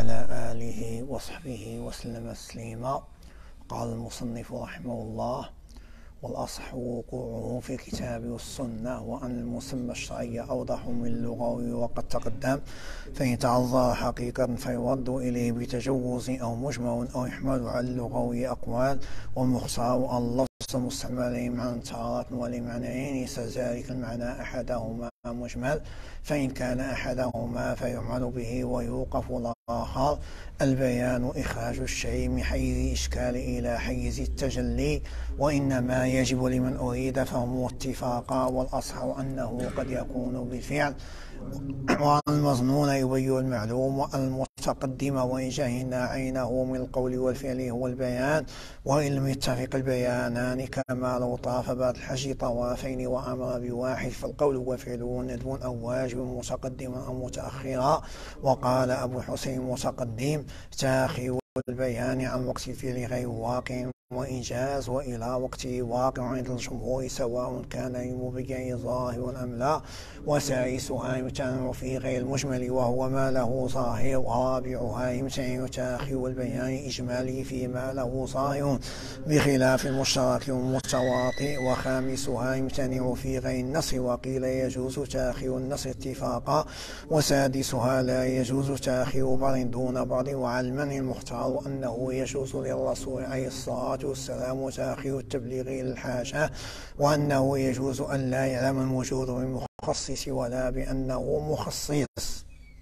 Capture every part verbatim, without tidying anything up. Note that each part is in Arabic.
وعلى آله وصحبه وسلم تسليما. قال المصنف رحمه الله: والأصح وقوعه في الكتاب والسنة، وأن المسمى الشرعي أوضح من اللغوي وقد تقدم، فإن تعذر حقيقة فيرد إليه بتجوز أو مجمع أو يحمل على اللغوي أقوال، والمختار أن لفظ مستعمل معنى تارة ولمعنيين ذلك المعنى أحدهما مجمل، فإن كان أحدهما فيعمل به ويوقف الآخر. البيان إخراج الشيء من حيز الإشكال إلى حيز التجلي، وإنما يجب لمن أريد فهمه اتفاقا، والأصح أنه قد يكون بالفعل، وأن المظنون يبين المعلوم، وأن المتقدم وإن جهلنا عينه من القول والفعل هو البيان، وإن لم يتفق البيانان كما لو طاف بعد الحج طوافين وأمر بواحد فالقول والفعل ندب أو واجب متقدما أو متأخرا. وقال أبو حسين متقدم: تاخير البيان عن وقت الفعل غير واقع وإنجاز، وإلى وقته واقع عند الجمهور سواء كان للمبين ظاهر أم لا. وسادسها يمتنع في غير المجمل وهو ما له ظاهر. ورابعها يمتنع تاخير البيان إجمالي فيما له ظاهر بخلاف المشترك والمتواطئ. وخامسها يمتنع في غير النص، وقيل يجوز تاخير النص اتفاقا. وسادسها لا يجوز تاخير بعض دون بعض. وعلى المنع المختار أنه يجوز للرسول عليه الصلاة والسلام تاخير التبليغ إلى الحاجة، وأنه يجوز أن لا يعلم الموجود بالمخصص ولا بأنه مخصص.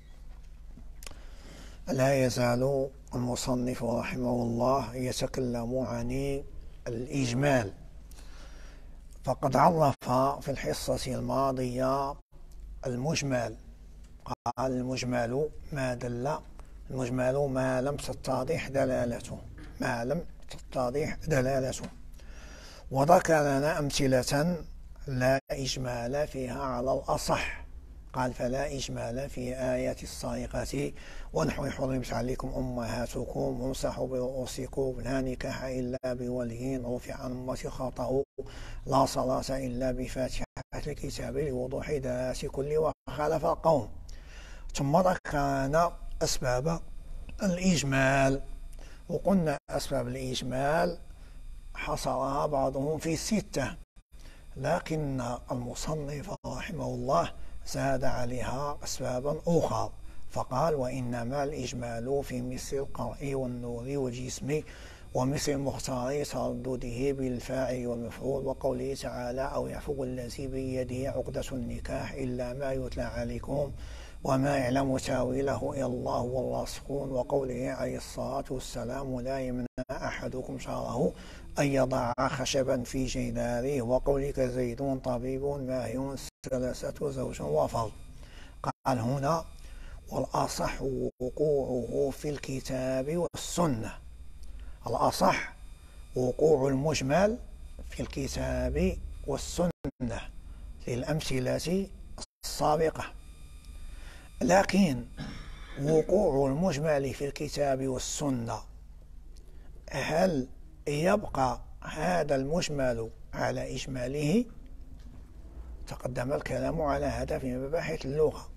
لا يزال المصنف رحمه الله يتكلم عن الإجمال، فقد عرف في الحصة الماضية المجمل. قال: المجمل ما دل المجمل ما لم تتضح دلالته ما لم تتضح دلالته وذكر لنا أمثلة لا إجمال فيها على الأصح. قال: فلا إجمال في آية الصاعقة ونحو حرمت عليكم أمهاتكم وامسحوا برؤوسكم لا نكاح إلا بولي رفع عن أمتي خطأ لا صلاة إلا بفاتحة الكتاب لوضوح دلالة كل وخالف القوم. ثم ذكرنا أسباب الإجمال، وقلنا أسباب الإجمال حصرها بعضهم في ستة، لكن المصنف رحمه الله زاد عليها أسبابا أخرى، فقال: وإنما الإجمال في مثل القرء والنور والجسم، ومثل المختار تردده بالفاعل والمفعول، وقوله تعالى: أو يعفو الذي بيده عقدة النكاح إلا ما يتلى عليكم وما يعلم تاويله إلا الله والراسخون، وقوله عليه الصلاة والسلام: لا يمنع أحدكم شعره أن يضع خشبا في جداره، وقولك زيد طبيب ماهر ثلاثة زوج وفرد. قال هنا: والأصح وقوعه في الكتاب والسنة. الأصح وقوع المجمل في الكتاب والسنة للأمثلة السابقة، لكن وقوع المجمل في الكتاب والسنة، هل يبقى هذا المجمل على إجماله؟ تقدم الكلام على هذا في مباحث اللغة،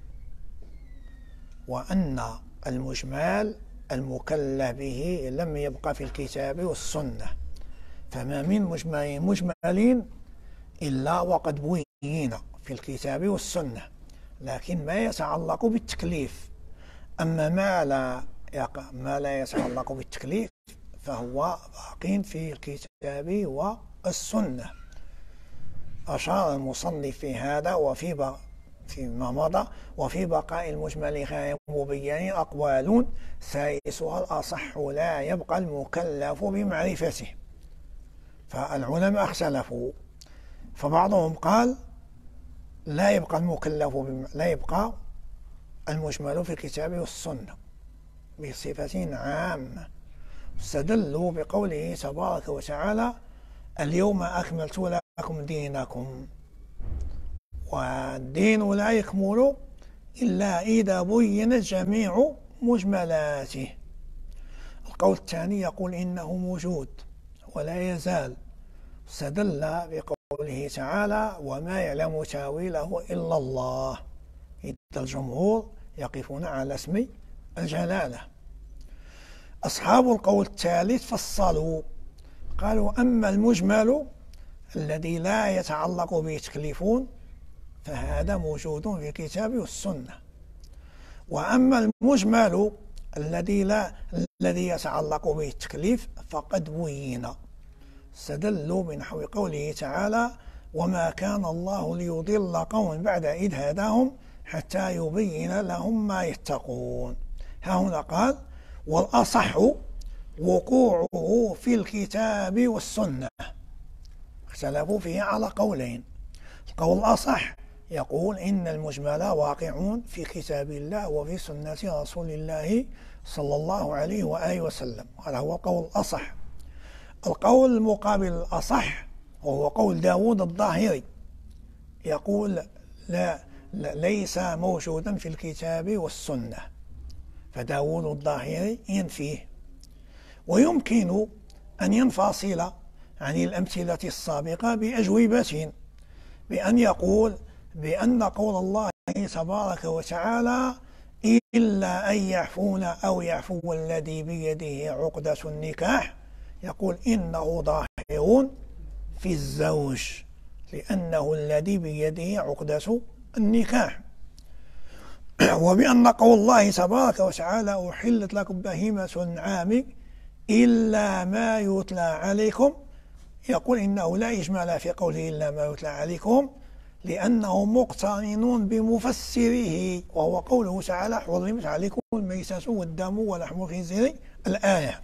وأن المجمل المكلف به لم يبقى في الكتاب والسنة، فما من مجمل مجمل إلا وقد بين في الكتاب والسنة، لكن ما يتعلق بالتكليف. أما ما لا ما لا يتعلق بالتكليف فهو باق في الكتاب والسنة. أشار المصنف في هذا وفي فيما مضى: وفي بقاء المجمل غير مبين أقوال، سائسها الأصح لا يبقى المكلف بمعرفته. فالعلماء اختلفوا، فبعضهم قال: لا يبقى المكلف بم... لا يبقى المجمل في الكتاب والسنة بصفة عامة. استدلوا بقوله تبارك وتعالى: اليوم أكملت لكم دينكم، والدين لا يكمل إلا إذا بينت جميع مجملاته. القول الثاني يقول إنه موجود ولا يزال. استدل بقوله تعالى: وما يعلم تاويله إلا الله. إذ الجمهور يقفون على اسم الجلالة، أصحاب القول الثالث فصلوا، قالوا أما المجمل الذي لا يتعلق به تكليف فهذا موجود في الكتاب والسنة، وأما المجمل الذي لا الذي يتعلق به التكليف فقد بين. استدلوا بنحو قوله تعالى: وما كان الله ليضل قوما بعد إذ هداهم حتى يبين لهم ما يتقون. ها هنا قال: والأصح وقوعه في الكتاب والسنة. اختلفوا فيه على قولين. القول الأصح يقول إن المجمل واقع في كتاب الله وفي سنة رسول الله صلى الله عليه وآله وسلم، هذا هو القول الأصح. القول المقابل الأصح وهو قول داود الظاهري، يقول لا, لا ليس موجودا في الكتاب والسنة، فداود الظاهري ينفيه. ويمكن أن ينفصل عن الأمثلة السابقة بأجوبة، بأن يقول بأن قول الله تبارك وتعالى: إلا أن يعفون أو يعفو الذي بيده عقدة النكاح، يقول إنه ظاهر في الزوج، لأنه الذي بيده عقدة النكاح. وبأن قول الله تبارك وتعالى: أحلت لكم بهيمة الأنعام إلا ما يتلى عليكم، يقول إنه لا إجمال في قوله إلا ما يتلى عليكم، لأنه مقترن بمفسره وهو قوله تعالى: حرمت عليكم الميتة والدم ولحم الخنزير، الآية.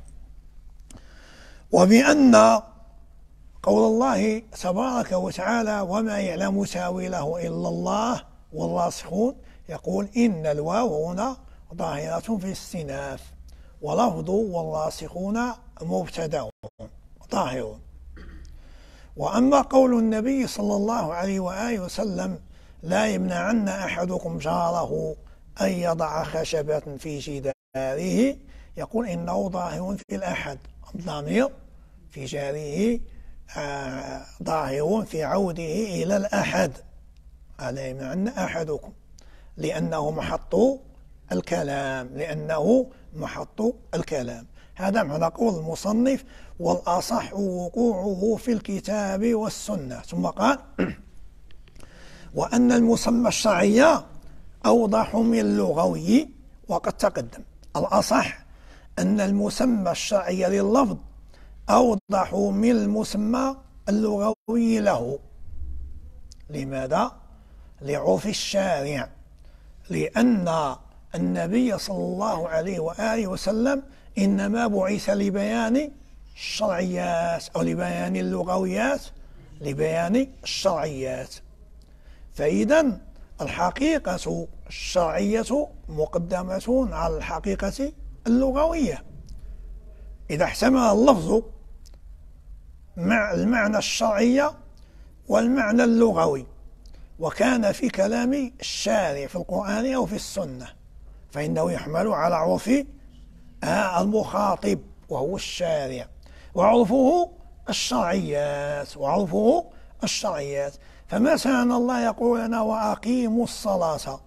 وبأن قول الله تبارك وتعالى: وما يعلم تاويله إلا الله والراسخون، يقول إن الواو هنا ظاهرة في الاستئناف، ولفظ والراسخون مبتدأ ظاهر. وأما قول النبي صلى الله عليه وآله وسلم: لا يمنعن أحدكم جاره أن يضع خشبة في جداره، يقول إنه ظاهر في الأحد، الضمير في جاره ظاهر في عوده إلى الأحد. لا يمنعن أحدكم، لأنه محط الكلام، لأنه محط الكلام. هذا معنى قول المصنف: والأصح وقوعه في الكتاب والسنة. ثم قال: وأن المسمى الشرعي أوضح من اللغوي. وقد تقدم الأصح أن المسمى الشرعي لللفظ أوضح من المسمى اللغوي له. لماذا؟ لعرف الشارع، لأن النبي صلى الله عليه وآله وسلم إنما بعث لبيان الشرعيات أو لبيان اللغويات، لبيان الشرعيات. فإذا الحقيقة الشرعية مقدمة على الحقيقة اللغوية. إذا احتمل اللفظ مع المعنى الشرعي والمعنى اللغوي، وكان في كلام الشارع في القرآن أو في السنة، فإنه يحمل على عرف المخاطب وهو الشارع، وعرفه الشرعيات وعرفه الشرعيات. فمثلا الله يقول لنا: وأقيموا الصلاة.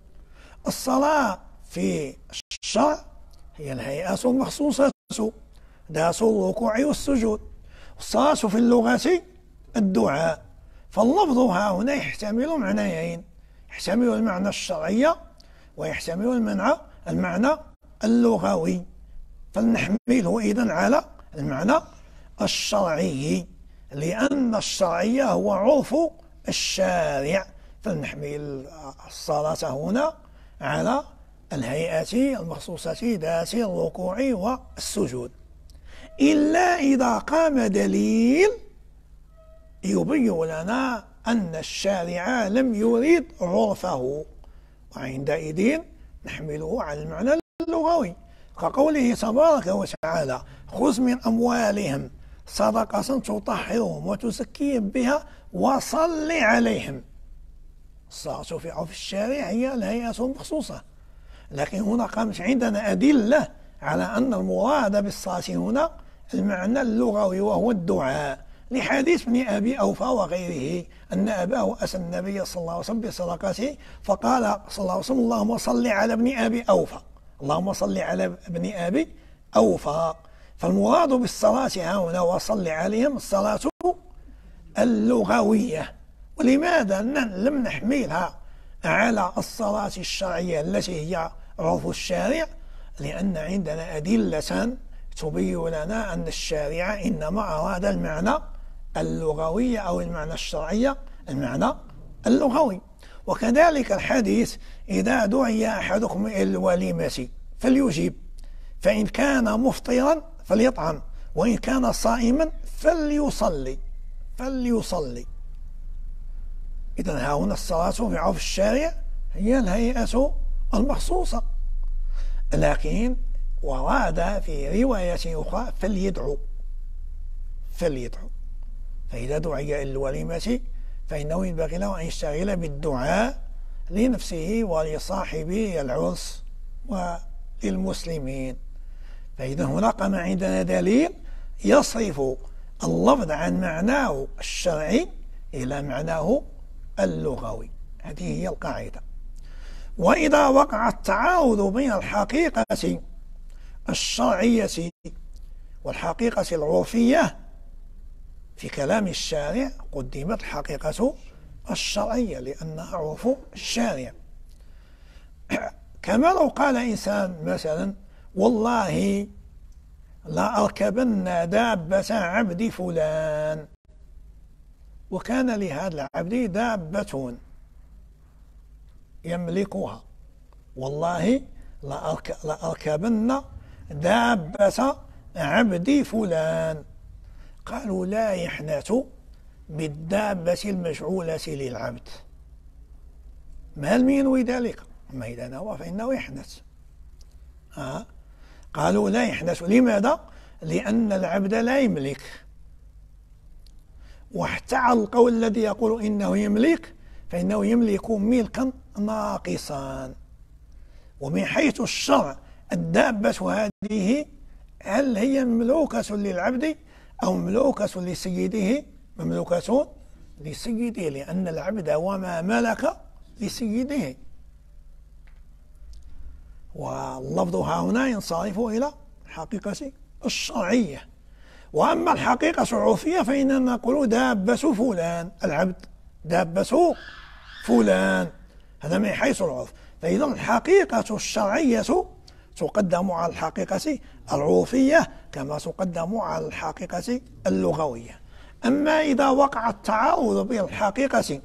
الصلاة في الشرع هي الهيئة المخصوصة ذات الركوع والسجود. الصلاة في اللغة الدعاء. فاللفظ ها هنا يحتمل معنيين، يحتمل المعنى الشرعي ويحتمل المعنى المعنى اللغوي، فلنحمله إذن على المعنى الشرعي، لأن الشرعي هو عرف الشارع، فلنحمل الصلاة هنا على الهيئة المخصوصة ذات الركوع والسجود، إلا إذا قام دليل يبين لنا أن الشارع لم يريد عرفه، وعندئذ نحمله على المعنى اللغوي، كقوله تبارك وتعالى: خذ من أموالهم صدقة تطهرهم وتزكيهم بها وصل عليهم. الصلاة في عرف الشارع هي الهيئة المخصوصة، لكن هنا قامت عندنا أدلة على أن المراد بالصلاة هنا المعنى اللغوي وهو الدعاء، لحديث ابن أبي أوفى وغيره أن أباه أتى النبي صلى الله عليه وسلم بصدقته، فقال صلى الله عليه وسلم: اللهم صل على ابن أبي أوفى، اللهم صل على ابن أبي أوفى. فالمراد بالصلاة هنا وصل عليهم الصلاة اللغوية. ولماذا لم نحملها على الصلاة الشرعية التي هي عرف الشارع؟ لأن عندنا أدلة تبين لنا أن الشارع إنما أراد المعنى اللغوي أو المعنى الشرعي، المعنى اللغوي. وكذلك الحديث: إذا دعي أحدكم إلى الوليمة فليجيب، فإن كان مفطرا فليطعم، وإن كان صائما فليصلي فليصلي إذن ها هنا الصلاة في عرف الشارع هي الهيئة المخصوصة. لكن ورد في رواية أخرى: فليدعو فليدعو فإذا دعي إلى الوليمة فإنه ينبغي له أن يشتغل بالدعاء لنفسه ولصاحبه العرس وللمسلمين. فإذا هنا قام عندنا دليل يصرف اللفظ عن معناه الشرعي إلى معناه اللغوي. هذه هي القاعدة. وإذا وقع التعارض بين الحقيقة الشرعية والحقيقة العرفية في كلام الشارع قدمت الحقيقة الشرعية لأنها عرف الشارع. كما لو قال إنسان مثلا: والله لا أركبن دابة عبد فلان، وكان لهذا العبد دابة يملكها، والله لا أركبن دابة عبد فلان. قالوا: لا يحنث بالدابة المجعولة للعبد. ما المينوي ذلك؟ أما إذا نوى فإنه يحنث. آه. قالوا: لا يحنث. لماذا؟ لأن العبد لا يملك. وحتى على القول الذي يقول إنه يملك فإنه يملك ملكا ناقصا. ومن حيث الشرع الدابة هذه هل هي مملوكة للعبد أو مملوكة لسيده؟ مملوكة لسيده، لأن العبد وما ملك لسيده. واللفظ ها هنا ينصرف إلى الحقيقة الشرعية. وأما الحقيقة العرفية فإننا نقول: دابة فلان، العبد دابة فلان. هذا من حيث العرف. فإذا الحقيقة الشرعية تقدم على الحقيقة العرفية كما تقدم على الحقيقة اللغوية. أما إذا وقع التعارض بين الحقيقة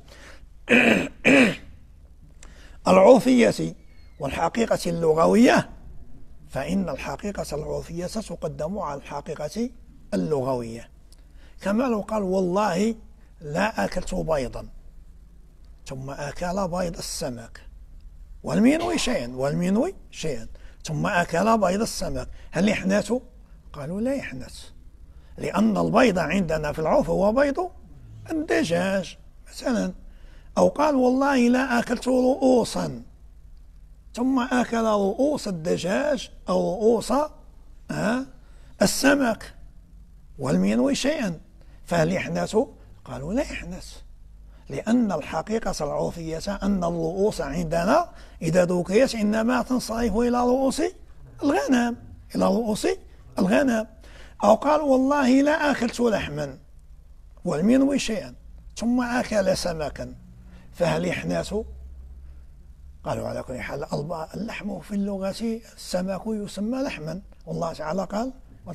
العرفية والحقيقة اللغوية فإن الحقيقة العرفية تقدم على الحقيقة اللغوية. كما لو قال: والله لا أكلت بيضا، ثم أكل بيض السمك، والمنوي شيئا والمنوي شيئا ثم أكل بيض السمك، هل يحنث؟ قالوا: لا يحنث، لأن البيض عندنا في العرف هو بيض الدجاج مثلا. أو قال: والله لا أكلت رؤوسا، ثم أكل رؤوس الدجاج أو رؤوس آه السمك، والمنوي شيئا، فهل يحنث؟ قالوا: لا يحنث، لأن الحقيقة العرفية أن الرؤوس عندنا إذا ذكرت إنما تنصرف إلى رؤوس الغنم إلى رؤوس الغنم. أو قال: والله لا أكلت لحما، والمنوي شيئا، ثم أكل سمكا، فهل يحنث؟ قالوا: على كل حال اللحم في اللغة السمك يسمى لحما، والله تعالى قال: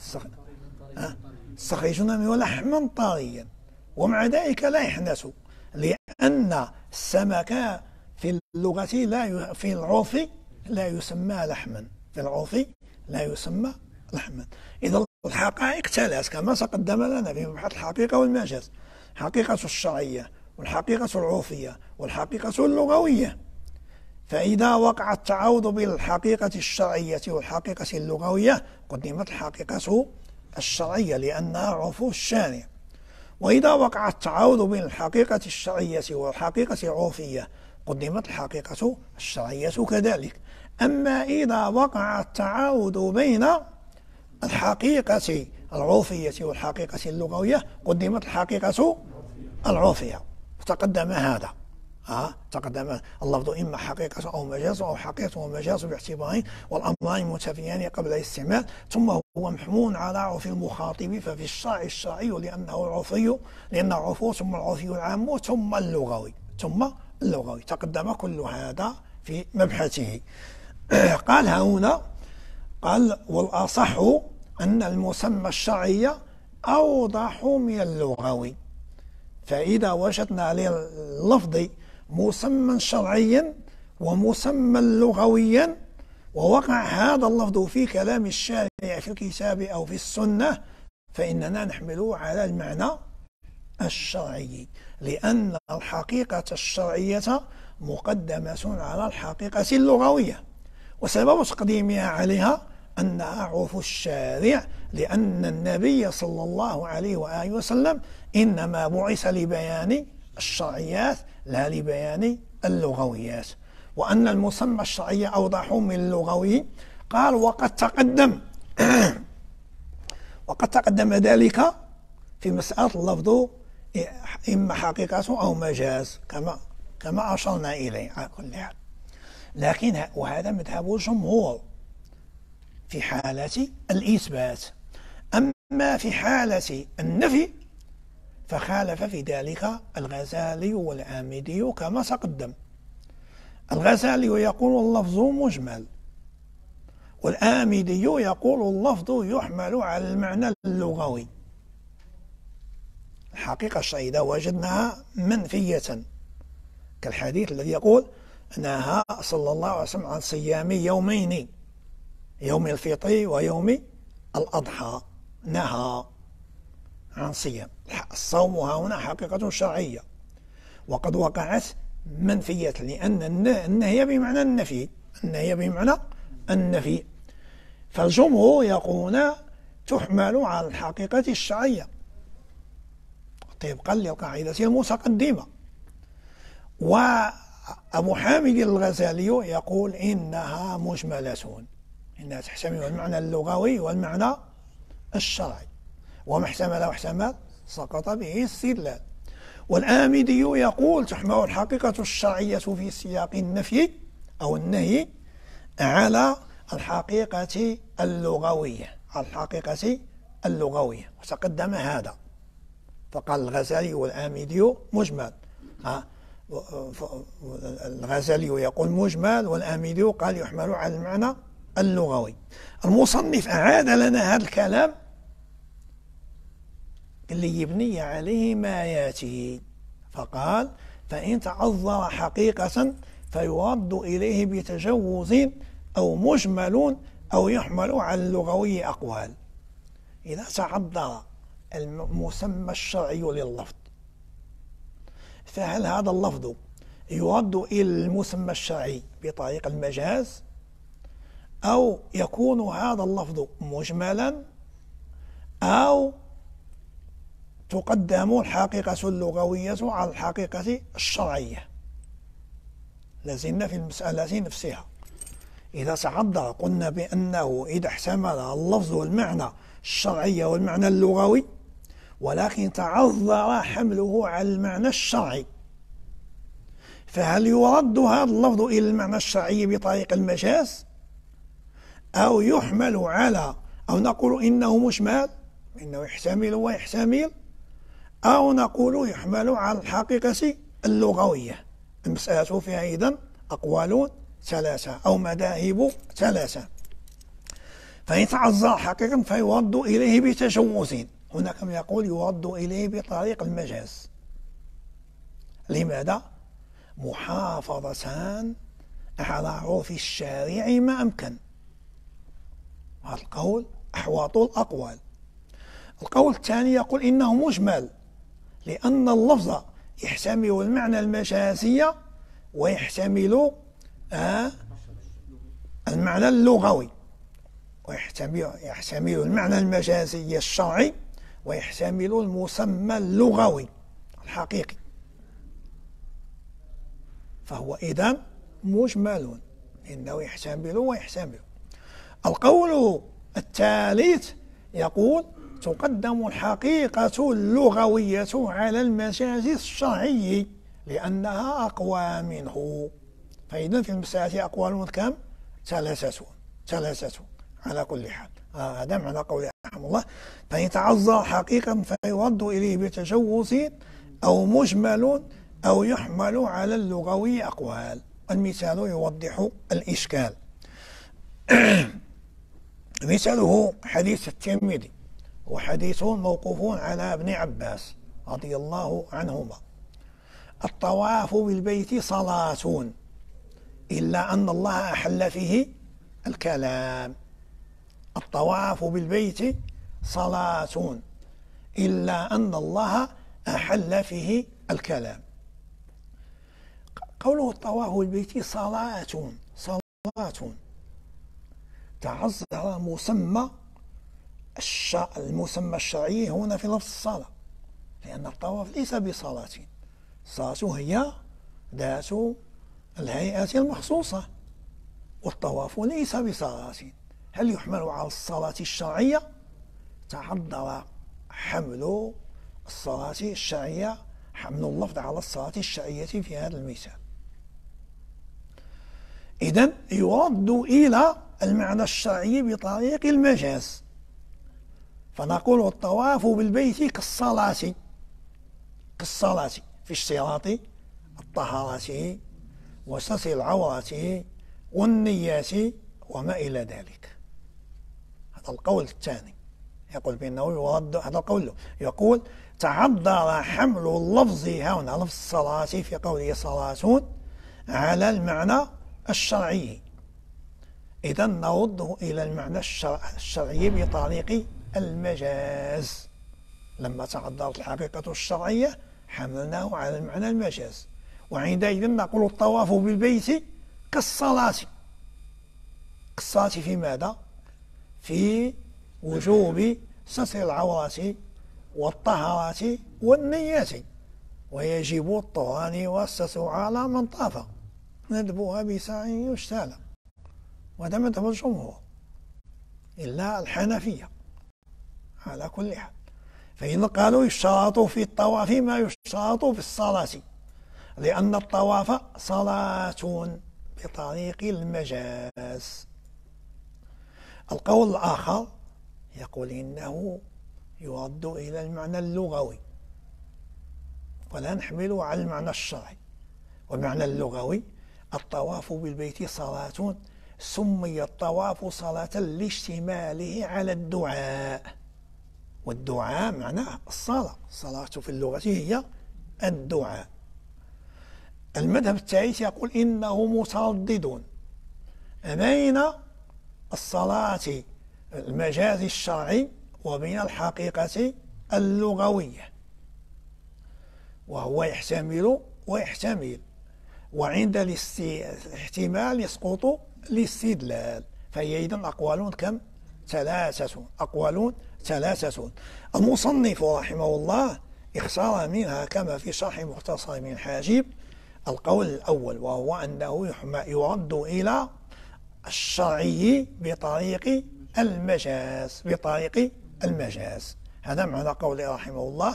تستخرجون منه لحما طريا، ومع ذلك لا يحنث، لأن السمك في اللغة لا ي... في العرف لا يسمى لحما، في العرف لا يسمى لحما. إذا الحقائق ثلاث كما تقدم لنا في مبحث الحقيقة والمجاز: الحقيقة الشرعية والحقيقة العرفية والحقيقة اللغوية. فإذا وقع التعارض بين الحقيقة الشرعية والحقيقة اللغوية قدمت الحقيقة الشرعية لأنها عرف الشارع. وإذا وقع التعارض بين الحقيقة الشرعية والحقيقة العرفية قدمت الحقيقة الشرعية كذلك. أما إذا وقع التعارض بين الحقيقة العرفية والحقيقة اللغوية قدمت الحقيقة العرفية. تقدم هذا ها تقدم اللفظ إما حقيقة أو مجاز أو حقيقة ومجاز باعتبارين والأمران متفيان قبل الاستعمال، ثم هو محمول على عرف المخاطب، ففي الشرع الشرعي لأنه العرفي لأنه عرفي ثم العرفي العام ثم اللغوي ثم اللغوي. تقدم كل هذا في مبحثه. قال هنا قال والأصح أن المسمى الشرعي أوضح من اللغوي. فإذا وجدنا لللفظ مسمى شرعيا ومسمى لغويا ووقع هذا اللفظ في كلام الشارع في الكتاب أو في السنة فإننا نحمله على المعنى الشرعي، لأن الحقيقة الشرعية مقدمة على الحقيقة اللغوية، وسبب تقديمها عليها أنها عرف الشارع، لأن النبي صلى الله عليه وآله وسلم إنما بعث لبيان الشرعيات لا لبيان اللغويات، وأن المسمى الشرعي أوضح من اللغوي. قال وقد تقدم وقد تقدم ذلك في مسألة اللفظ إما حقيقة أو مجاز كما كما أشرنا إليه على كل حال. لكن وهذا مذهب الجمهور في حالة الإثبات. أما في حالة النفي فخالف في ذلك الغزالي والآمدي كما تقدم. الغزالي يقول اللفظ مجمل، والآمدي يقول اللفظ يحمل على المعنى اللغوي. الحقيقة الشرعية وجدناها منفية، كالحديث الذي يقول نهى صلى الله عليه وسلم عن صيام يومين، يوم الفطر ويوم الأضحى، نهى عن صيام. الصوم هنا حقيقة شرعية وقد وقعت منفية، لأن النهي بمعنى النفي، النهي بمعنى النفي. فالجمهور يقولون تحمل على الحقيقة الشرعية طبقا للقاعدة المتقدمة. وأبو حامد الغزالي يقول إنها مجملة، إنها تحتمل المعنى اللغوي والمعنى الشرعي، وما احتمل واحتمل سقط به استدلال. والآمدي يقول تحمل الحقيقة الشرعية في سياق النفي أو النهي على الحقيقة اللغوية، على الحقيقة اللغوية، وتقدم هذا. فقال الغزالي والآمدي مجمل، الغزالي يقول مجمل والآمدي قال يحمل على المعنى اللغوي. المصنف أعاد لنا هذا الكلام اللي يبني عليه ما ياتي، فقال فإن تعذر حقيقة فيرد إليه بتجوز أو مجمل أو يحمل على اللغوي أقوال. إذا تعذر المسمى الشرعي لللفظ فهل هذا اللفظ يرد إلى المسمى الشرعي بطريق المجاز، أو يكون هذا اللفظ مجملا، أو تقدم الحقيقة اللغوية على الحقيقة الشرعية؟ لازلنا في المسألة نفسها. إذا تعذر قلنا بأنه إذا احتمل اللفظ والمعنى الشرعي والمعنى اللغوي، ولكن تعذر حمله على المعنى الشرعي، فهل يرد هذا اللفظ إلى المعنى الشرعي بطريق المجاز، أو يحمل على، أو نقول إنه مجمل إنه يحتمل ويحتمل، أو نقول يحمل على الحقيقة اللغوية؟ المسألة فيها إذن أقوال ثلاثة أو مذاهب ثلاثة. فإن تعذر حقيقة فيرد إليه بتجوز، هناك من يقول يرد إليه بطريق المجاز. لماذا؟ محافظة على عرف الشارع ما أمكن. هذا القول أحوط الأقوال. القول الثاني يقول إنه مجمل، لأن اللفظ يحتمل المعنى المجازي ويحتمل آه المعنى اللغوي، ويحتمل يحتمل المعنى المجازي الشرعي، ويحتمل المسمى اللغوي الحقيقي، فهو إذن مجمل إنه يحتمل ويحتمل. القول الثالث يقول تقدم الحقيقة اللغوية على المجاز الشرعي، لأنها أقوى منه. فإذا في المسألة أقوال كم؟ ثلاثة ثلاثة على كل حال. هذا معنى قوله رحمه الله: فإن تعذر حقيقة فيرد إليه بتجوز أو مجمل أو يحمل على اللغوي أقوال. المثال يوضح الإشكال. مثاله حديث الترمذي، وحديث موقوف على ابن عباس رضي الله عنهما: الطواف بالبيت صلاة إلا أن الله أحل فيه الكلام. الطواف بالبيت صلاة إلا أن الله أحل فيه الكلام. قوله الطواف بالبيت صلاة صلاة تعذر مسمى المسمى الشرعي هنا في لفظ الصلاة، لأن الطواف ليس بصلاة. الصلاة هي ذات الهيئة المخصوصة، والطواف ليس بصلاة. هل يحمل على الصلاة الشرعية؟ تعذر حمل الصلاة الشرعية، حمل اللفظ على الصلاة الشرعية في هذا المثال. إذن يرد إلى المعنى الشرعي بطريق المجاز، فنقول الطواف بالبيت كالصلاة كالصلاة في اشتراط الطهارة وستر العورة والنيات وما إلى ذلك. هذا القول الثاني يقول بأنه يرد. هذا القول يقول تعذر حمل اللفظ هنا لفظ الصلاة في قوله صلاة على المعنى الشرعي. إذا نرده إلى المعنى الشرعي بطريق المجاز. لما تعذرت الحقيقة الشرعية حملناه على المعنى المجاز، وعندئذ نقول الطواف بالبيت كالصلاة. كالصلاة في ماذا؟ في وجوب ستر العورة والطهارة والنيات، ويجب الطهران والستر على من طاف ندبها بسعي يشتال. وهذا مذهب الجمهور إلا الحنفية على كل حال. فإن قالوا يشترط في الطواف ما يشترط في الصلاة، لأن الطواف صلاة بطريق المجاز. القول الآخر يقول إنه يرد إلى المعنى اللغوي ولا نحمله على المعنى الشرعي. والمعنى اللغوي: الطواف بالبيت صلاة، سمي الطواف صلاة لاشتماله على الدعاء، والدعاء معناه الصلاة. الصلاة في اللغة هي الدعاء. المذهب الثالث يقول إنه متردد بين الصلاة المجاز الشرعي وبين الحقيقة اللغوية، وهو يحتمل ويحتمل، وعند الاحتمال يسقط الاستدلال. فهي إذن أقوال كم؟ ثلاثة. أقوال ثلاثة. المصنف رحمه الله اختار منها كما في شرح مختصر ابن الحاجب القول الأول، وهو أنه يرد إلى الشرعي بطريق المجاز بطريق المجاز. هذا معنى قوله رحمه الله.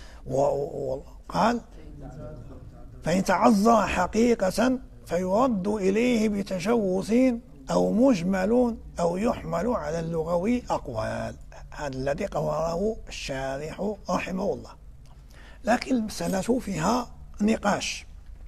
وقال: فإن تعذر حقيقة فيرد إليه بتجوز أو مجمل أو يحمل على اللغوي أقوال. هذا الذي قرره الشارح رحمه الله. لكن المسألة فيها نقاش.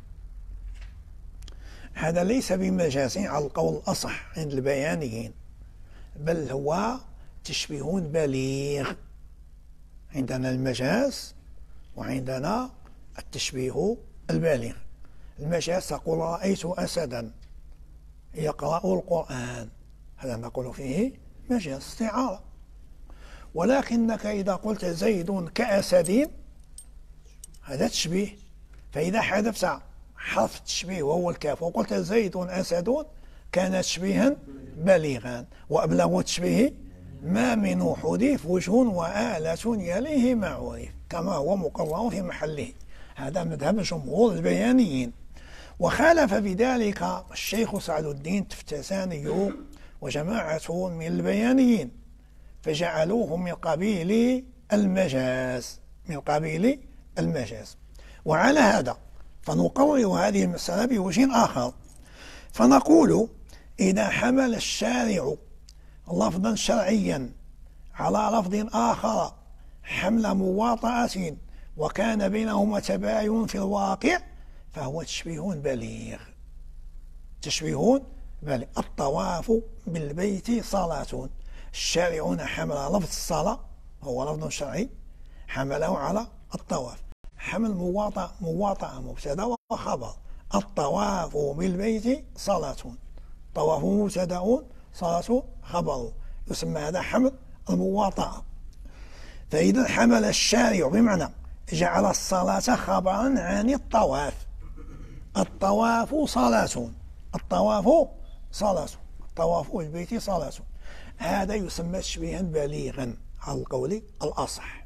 هذا ليس بمجاز على القول الأصح عند البيانيين، بل هو تشبيه بليغ. عندنا المجاز وعندنا التشبيه البالغ. المجاز تقول رأيت أسدا يقرأ القرآن، هذا نقول فيه مجاز استعارة. ولكنك إذا قلت زيد كأسد هذا تشبيه. فإذا حذفت حرف التشبيه وهو الكاف وقلت زيد أسد كان تشبيها بليغا. وأبلغ التشبيه ما منه حذف وجه وآلة يليه ما عرف، كما هو مقرر في محله. هذا مذهب جمهور البيانيين. وخالف بذلك الشيخ سعد الدين التفتزاني وجماعة من البيانيين، فجعلوه من قبيل المجاز من قبيل المجاز. وعلى هذا فنقرر هذه المسألة بوجه آخر، فنقول إذا حمل الشارع لفظا شرعيا على لفظ آخر حمل مواطأة وكان بينهما تباين في الواقع فهو تشبيه بليغ. تشبيه بليغ. الطواف بالبيت صلاة، الشارع هنا حمل لفظ الصلاة هو لفظ شرعي حمله على الطواف، حمل مواطأة مواطأة مبتدا وخبر. الطواف بالبيت صلاة، طواف مبتدا صلاة خبر، يسمى هذا حمل المواطأة. فإذا حمل الشارع بمعنى جعل الصلاة خبرا عن الطواف. الطواف صلاة، الطواف صلاة، الطواف بالبيت صلاة، هذا يسمى تشبيها بليغا على القول الأصح.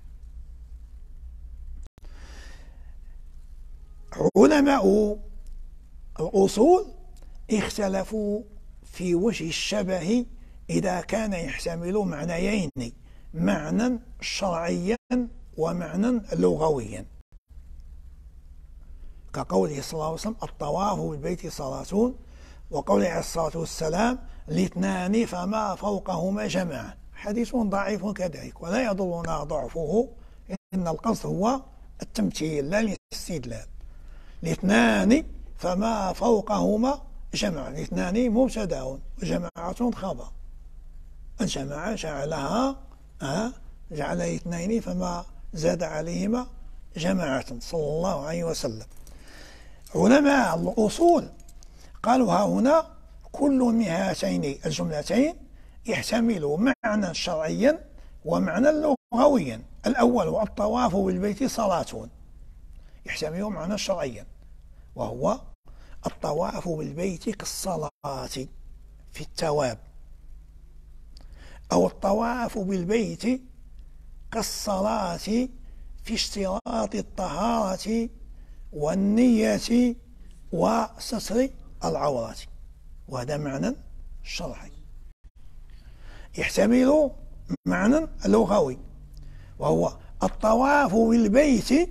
علماء الأصول اختلفوا في وجه الشبه إذا كان يحتمل معنيين، معنى شرعيا ومعنى لغويا، كقوله صلى الله عليه وسلم الطواف بالبيت صلاة، وقوله عليه الصلاة والسلام الاثنان فما فوقهما جماعة، حديث ضعيف كذلك ولا يضرنا ضعفه، إن القصد هو التمثيل لا الاستدلال. الاثنان فما فوقهما جماعة، الاثنان مبتدأ وجماعة خبر. الجماعة جعلها أه جعل اثنين فما زاد عليهما جماعة صلى الله عليه وسلم. علماء الأصول قالوا ها هنا كل من هاتين الجملتين يحتمل معنى شرعيا ومعنى لغويا. الأول الطواف بالبيت صلاة يحتمل معنى شرعيا، وهو الطواف بالبيت كالصلاة في الثواب، أو الطواف بالبيت كالصلاة في اشتراط الطهارة والنية وستر العورات، وهذا معنى شرعي. يحتمل معنى لغوي، وهو الطواف بالبيت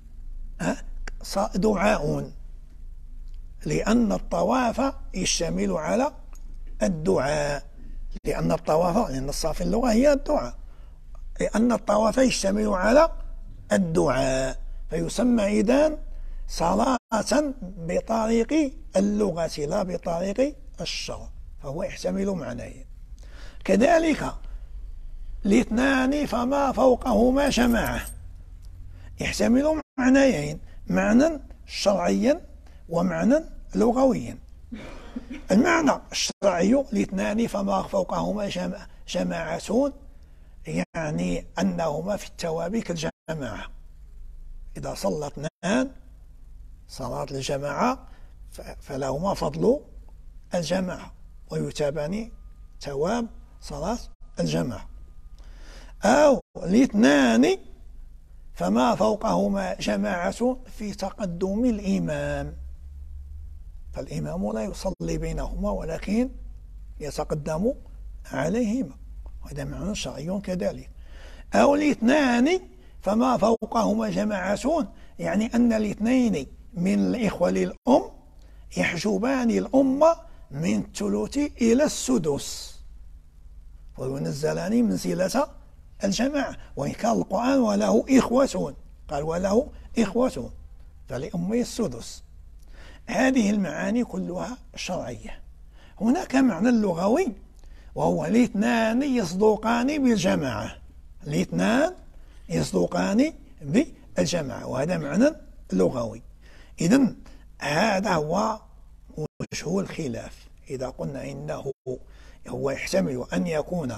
دعاء، لأن الطواف يشتمل على الدعاء، لأن الطواف لأن الصلاة في اللغة هي الدعاء، لأن الطواف يشتمل على الدعاء، فيسمى إذن صلاة بطريق اللغة لا بطريق الشرع، فهو يحتمل معنيين. كذلك الاثنان فما فوقهما جماعة يحتمل معنيين، معنى شرعيا ومعنى لغويا. المعنى الشرعي الاثنان فما فوقهما جماعة، يعني أنهما في الثواب كالجماعة، إذا صلى اثنان صلاة الجماعة فلهما فضل الجماعة ويتابان ثواب صلاة الجماعة. أو الاثنان فما فوقهما جماعة في تقدم الإمام، فالإمام لا يصلي بينهما ولكن يتقدم عليهما، وهذا معنى شرعي كذلك. أو الاثنان فما فوقهما جماعة، يعني أن الاثنين من الإخوة للأم يحجبان الأمة من الثلث إلى السدس وينزلان منزلة الجماعة، وإن كان القرآن وله إخوة قال وله إخوة فلأمه السدس. هذه المعاني كلها شرعية. هناك معنى لغوي، وهو الاثنان يصدقان بالجماعة، الاثنان يصدقان بالجماعة، وهذا معنى لغوي. إذن هذا هو وجه الخلاف. إذا قلنا إنه هو يحتمل أن يكون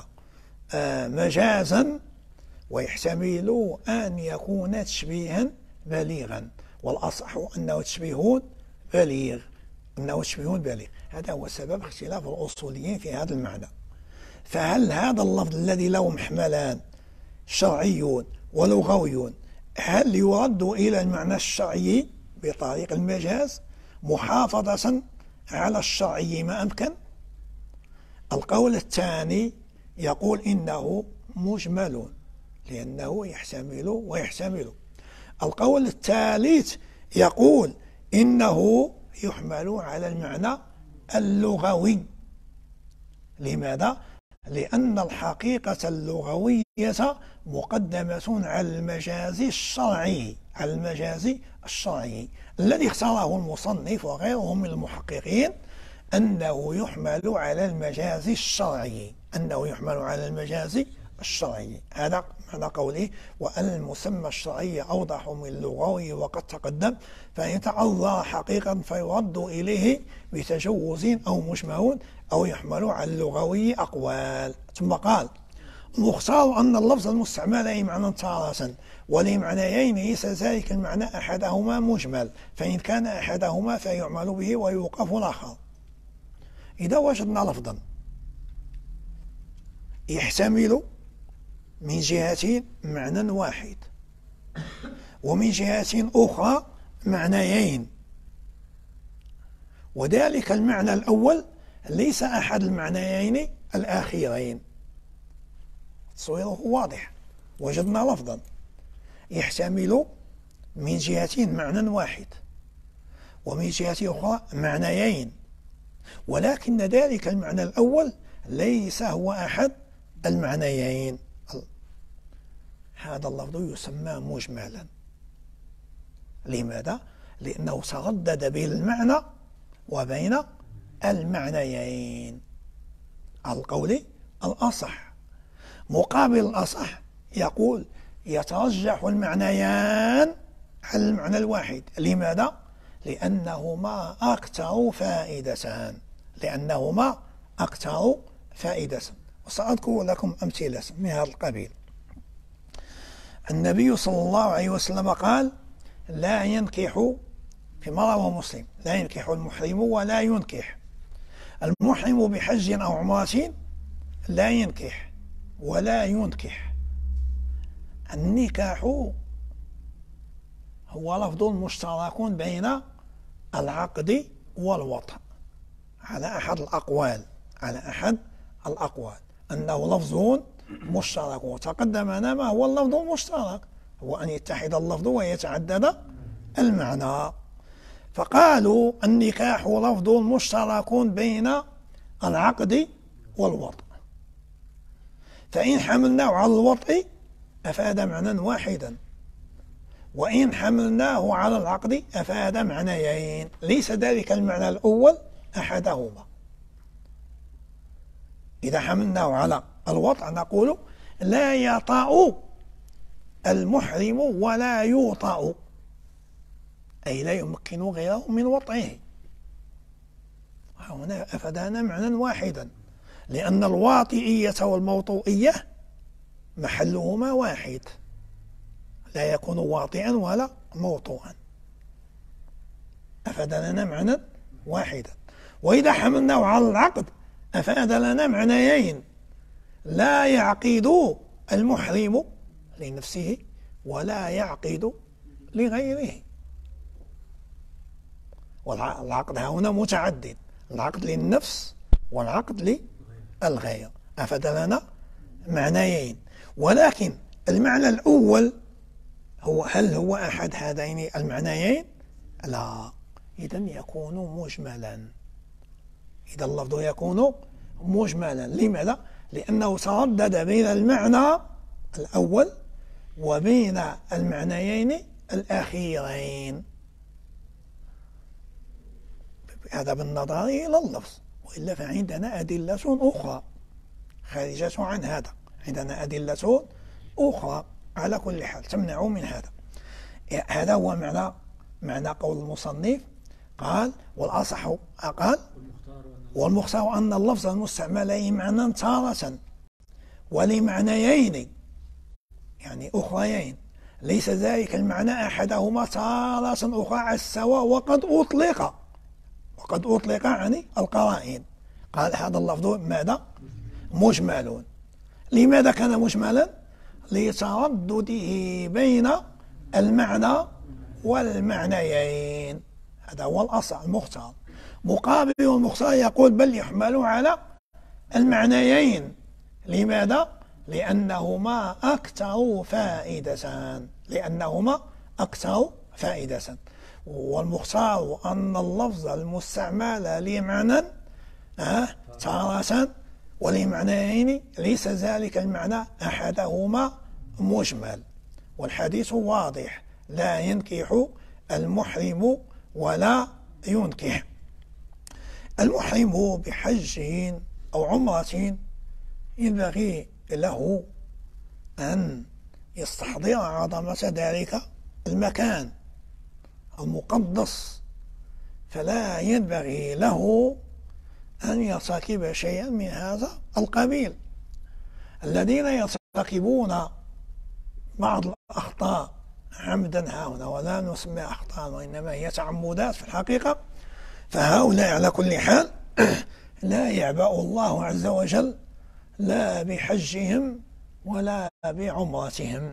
مجازا ويحتمل أن يكون تشبيها بليغا، والأصح أنه تشبيه بليغ، أنه تشبيه بليغ. هذا هو سبب اختلاف الأصوليين في هذا المعنى. فهل هذا اللفظ الذي له محملان شرعي ولغوي هل يرد إلى المعنى الشرعي بطريق المجاز محافظة على الشرعي ما أمكن؟ القول الثاني يقول إنه مجمل لأنه يحتمل ويحتمل. القول الثالث يقول إنه يحمل على المعنى اللغوي. لماذا؟ لأن الحقيقة اللغوية مقدمة على المجاز الشرعي، على المجاز الشرعي الذي اختاره المصنف وغيره من المحققين، أنه يحمل على المجاز الشرعي، أنه يحمل على المجاز الشرعي. هذا معنى قوله وأن المسمى الشرعي أوضح من اللغوي وقد تقدم، فإن تعذر حقيقة فيرد إليه بتجوز أو مشبه أو يحمل على اللغوي أقوال. ثم قال المختار أن اللفظ المستعمل معنى تارة ولمعنيين ليس ذلك المعنى أحدهما مجمل، فإن كان أحدهما فيعمل به ويوقف الآخر. إذا وجدنا لفظا يحتمل من جهة معنى واحد ومن جهة أخرى معنيين، وذلك المعنى الأول ليس أحد المعنيين الأخيرين، تصويره واضح. وجدنا لفظا يحتمل من جهة معنى واحد ومن جهة أخرى معنيين، ولكن ذلك المعنى الأول ليس هو أحد المعنيين. هذا اللفظ يسمى مجملا. لماذا؟ لأنه تردد بين المعنى وبين المعنيين. القول الأصح مقابل الأصح يقول يترجح المعنيان على المعنى الواحد. لماذا؟ لأنهما أكثر فائدة، لأنهما أكثر فائدة. وسأذكر لكم أمثلة من هذا القبيل. النبي صلى الله عليه وسلم قال لا ينكح، في رواه مسلم، لا ينكح المحرم ولا ينكح. المحرم بحج أو عمرة لا ينكح ولا ينكح. النكاح هو لفظ مشترك بين العقد والوطء على أحد الأقوال، على أحد الأقوال أنه لفظ مشترك. وتقدم لنا ما هو اللفظ المشترك، هو أن يتحد اللفظ ويتعدد المعنى. فقالوا النكاح لفظ مشترك بين العقد والوطء، فإن حملناه على الوطء أفاد معنى واحدا، وإن حملناه على العقد أفاد معنيين، ليس ذلك المعنى الأول أحدهما. إذا حملناه على الوطء نقول لا يطأ المحرم ولا يوطأ، أي لا يمكن غيره من وطئه. هنا أفادنا معنى واحدا، لأن الواطئية والموطوئية محلهما واحد، لا يكون واطئا ولا موطوئا. أفاد لنا معنى واحدا. وإذا حملناه على العقد أفاد لنا معنيين، لا يعقد المحرم لنفسه ولا يعقد لغيره. والعقد هنا متعدد، العقد للنفس والعقد للغير. أفاد لنا معنيين، ولكن المعنى الأول هو هل هو أحد هذين المعنيين؟ لا، إذا يكون مجملا. إذا اللفظ يكون مجملا. لماذا؟ لأنه تردد بين المعنى الأول وبين المعنيين الأخيرين. هذا بالنظر إلى اللفظ، وإلا فعندنا أدلة أخرى خارجة عن هذا، عندنا أدلة أخرى على كل حال تمنع من هذا. هذا هو معنى معنى قول المصنف. قال والأصح قال والمختار أن اللفظ المستعمل معنى تارة ولمعنيين يعني أخريين، ليس ذلك المعنى أحدهما تارة أخرى على السواء وقد أطلق وقد أطلق عن القرائن. قال هذا اللفظ ماذا؟ مجمل. لماذا كان مجملا؟ لتردده بين المعنى والمعنيين. هذا هو الأصل المختار. مقابل المختار يقول بل يحمل على المعنيين. لماذا؟ لأنهما أكثر فائدة، لأنهما أكثر فائدة. والمختار أن اللفظ المستعمل لمعنى تارة ولمعنيين ليس ذلك المعنى أحدهما مجمل. والحديث واضح: لا ينكح المحرم ولا ينكح. المحرم بحج أو عمرة ينبغي له أن يستحضر عظمة ذلك المكان المقدس، فلا ينبغي له أن يرتكب شيئا من هذا القبيل. الذين يرتكبون بعض الأخطاء عمدا هنا، ولا نسمي أخطاء وإنما هي تعمدات في الحقيقة، فهؤلاء على كل حال لا يعبأ الله عز وجل لا بحجهم ولا بعمرتهم.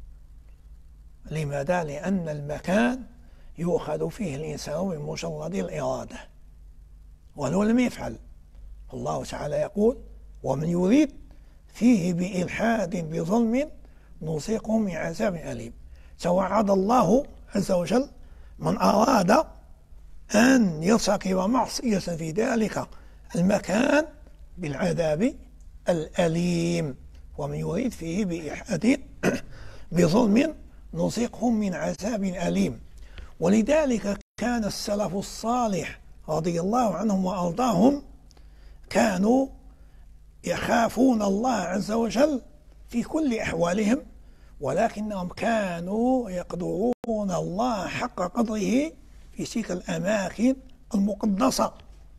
لماذا؟ لأن المكان يؤخذ فيه الإنسان بمجرد الإرادة، ولو لم يفعل. الله تعالى يقول: ومن يريد فيه بإلحاد بظلم نذيقه من عذاب أليم. توعد الله عز وجل من أراد أن يرتكب معصية في ذلك المكان بالعذاب الأليم. ومن يريد فيه بإلحاد بظلم نذيقه من عذاب أليم. ولذلك كان السلف الصالح رضي الله عنهم وأرضاهم كانوا يخافون الله عز وجل في كل أحوالهم، ولكنهم كانوا يقدرون الله حق قدره في تلك الأماكن المقدسة.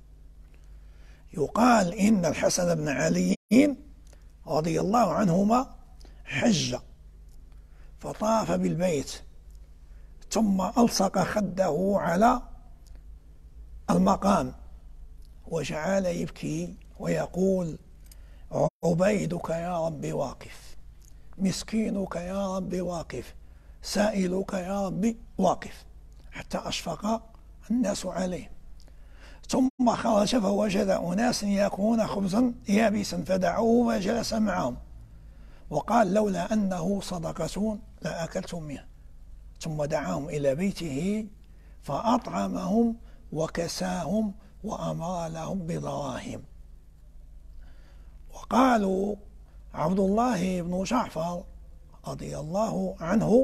يقال إن الحسن بن علي رضي الله عنهما حج فطاف بالبيت، ثم ألصق خده على المقام وجعل يبكي ويقول: عبيدك يا رب واقف، مسكينك يا رب واقف، سائلك يا رب واقف، حتى أشفق الناس عليه. ثم خرج فوجد أناس يأكلون خبزا يابسا فدعوه وجلس معهم وقال: لولا أنه صدقة لأكلتم منه. ثم دعاهم إلى بيته فأطعمهم وكساهم وأمر لهم بدراهم. وقالوا عبد الله بن جعفر رضي الله عنه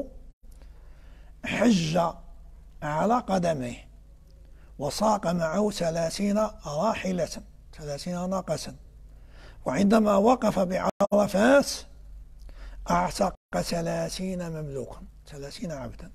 حج على قدميه وساق معه ثلاثين راحلة، ثلاثين ناقة، وعندما وقف بعرفات أعتق ثلاثين مملوكا، ثلاثين عبدا،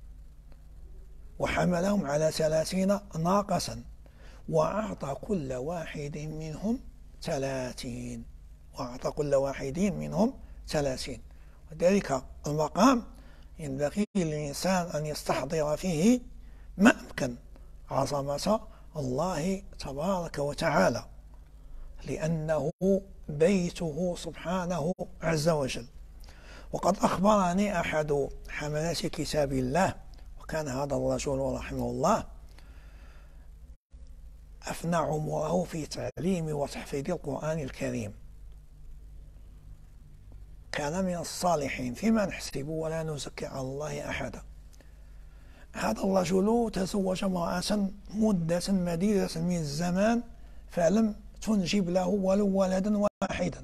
وحملهم على ثلاثين ناقة، وأعطى كل واحد منهم ثلاثين وأعطى كل واحد منهم ثلاثين. وذلك المقام ينبغي للإنسان أن يستحضر فيه ما أمكن عظمة الله تبارك وتعالى، لأنه بيته سبحانه عز وجل. وقد أخبرني أحد حملة كتاب الله، وكان هذا الرجل رحمه الله أفنى عمره في تعليم وتحفيظ القرآن الكريم، كان من الصالحين فيما نحسب ولا نزكي على الله أحدا. هذا الرجل تزوج امرأة مدة مديدة من الزمان فلم تنجب له ولو ولدا واحدا،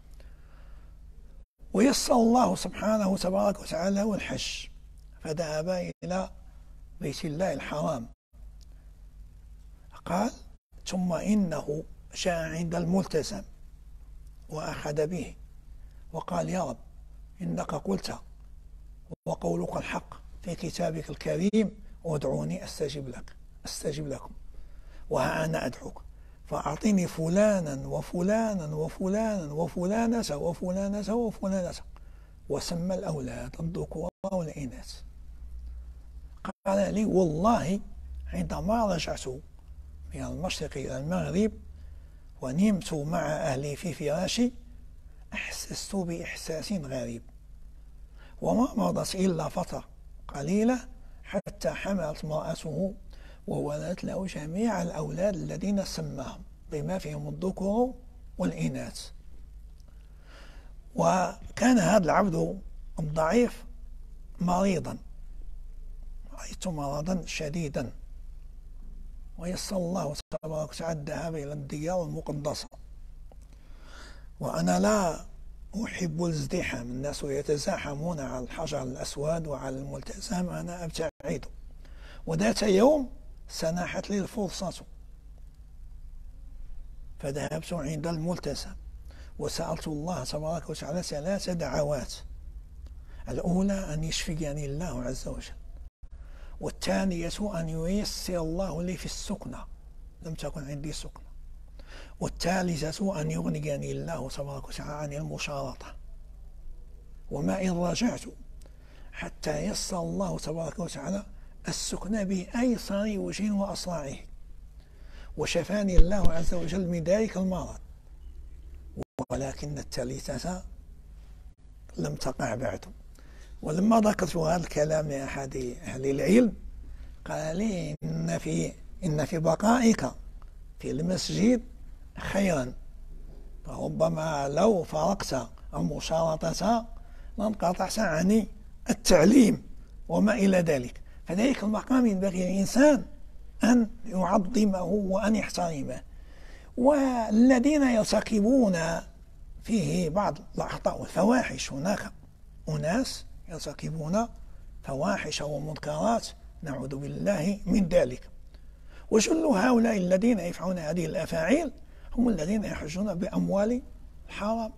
ويسر الله سبحانه تبارك وتعالى له الحج، فذهب إلى بيت الله الحرام. قال: ثم إنه جاء عند الملتزم وأخذ به وقال: يا رب، إنك قلت وقولك الحق في كتابك الكريم: وادعوني أستجب لك أستجب لكم، وها أنا أدعوك، فأعطني فلانا وفلانا وفلانا وفلانة وفلانة وفلانة، وسمى الأولاد الذكور والإناث. قال لي: والله عندما رجعت من المشرق إلى المغرب ونمت مع أهلي في فراشي أحسست بإحساس غريب، وما مضت إلا فترة قليلة حتى حملت امرأته وولدت له جميع الأولاد الذين سماهم بما فيهم الذكور والإناث. وكان هذا العبد الضعيف مريضا رأيت مرضا شديدا، ويسر الله تبارك وتعالى الذهاب إلى الديار المقدسة، وأنا لا أحب الازدحام، الناس يتزاحمون على الحجر الأسود وعلى الملتزم، أنا أبتعد. وذات يوم سنحت لي الفرصة، فذهبت عند الملتزم وسألت الله تبارك وتعالى ثلاث دعوات. الأولى أن يشفيني الله عز وجل، والثانية أن ييسر الله لي في السكنة، لم تكن عندي سكنة، والثالثة أن يغنيني الله تبارك وتعالى عن المشارطة. وما إن رجعت حتى يسر الله تبارك وتعالى السكنة بأيسر وجه وأسرعه، وشفاني الله عز وجل من ذلك المرض. ولكن الثالثة لم تقع بعد. ولما ذكرت هذا الكلام لأحد أهل العلم قال لي إن في إن في بقائك في المسجد خيرا، فربما لو فرقت المشارطة لانقطعت عن التعليم وما إلى ذلك. فذلك المقام ينبغي الإنسان أن يعظمه وأن يحترمه. والذين يرتكبون فيه بعض الأخطاء والفواحش، هناك أناس يرتكبون فواحش ومنكرات نعوذ بالله من ذلك. وجل هؤلاء الذين يفعلون هذه الأفاعيل هم الذين يحجون بأموال الحرام،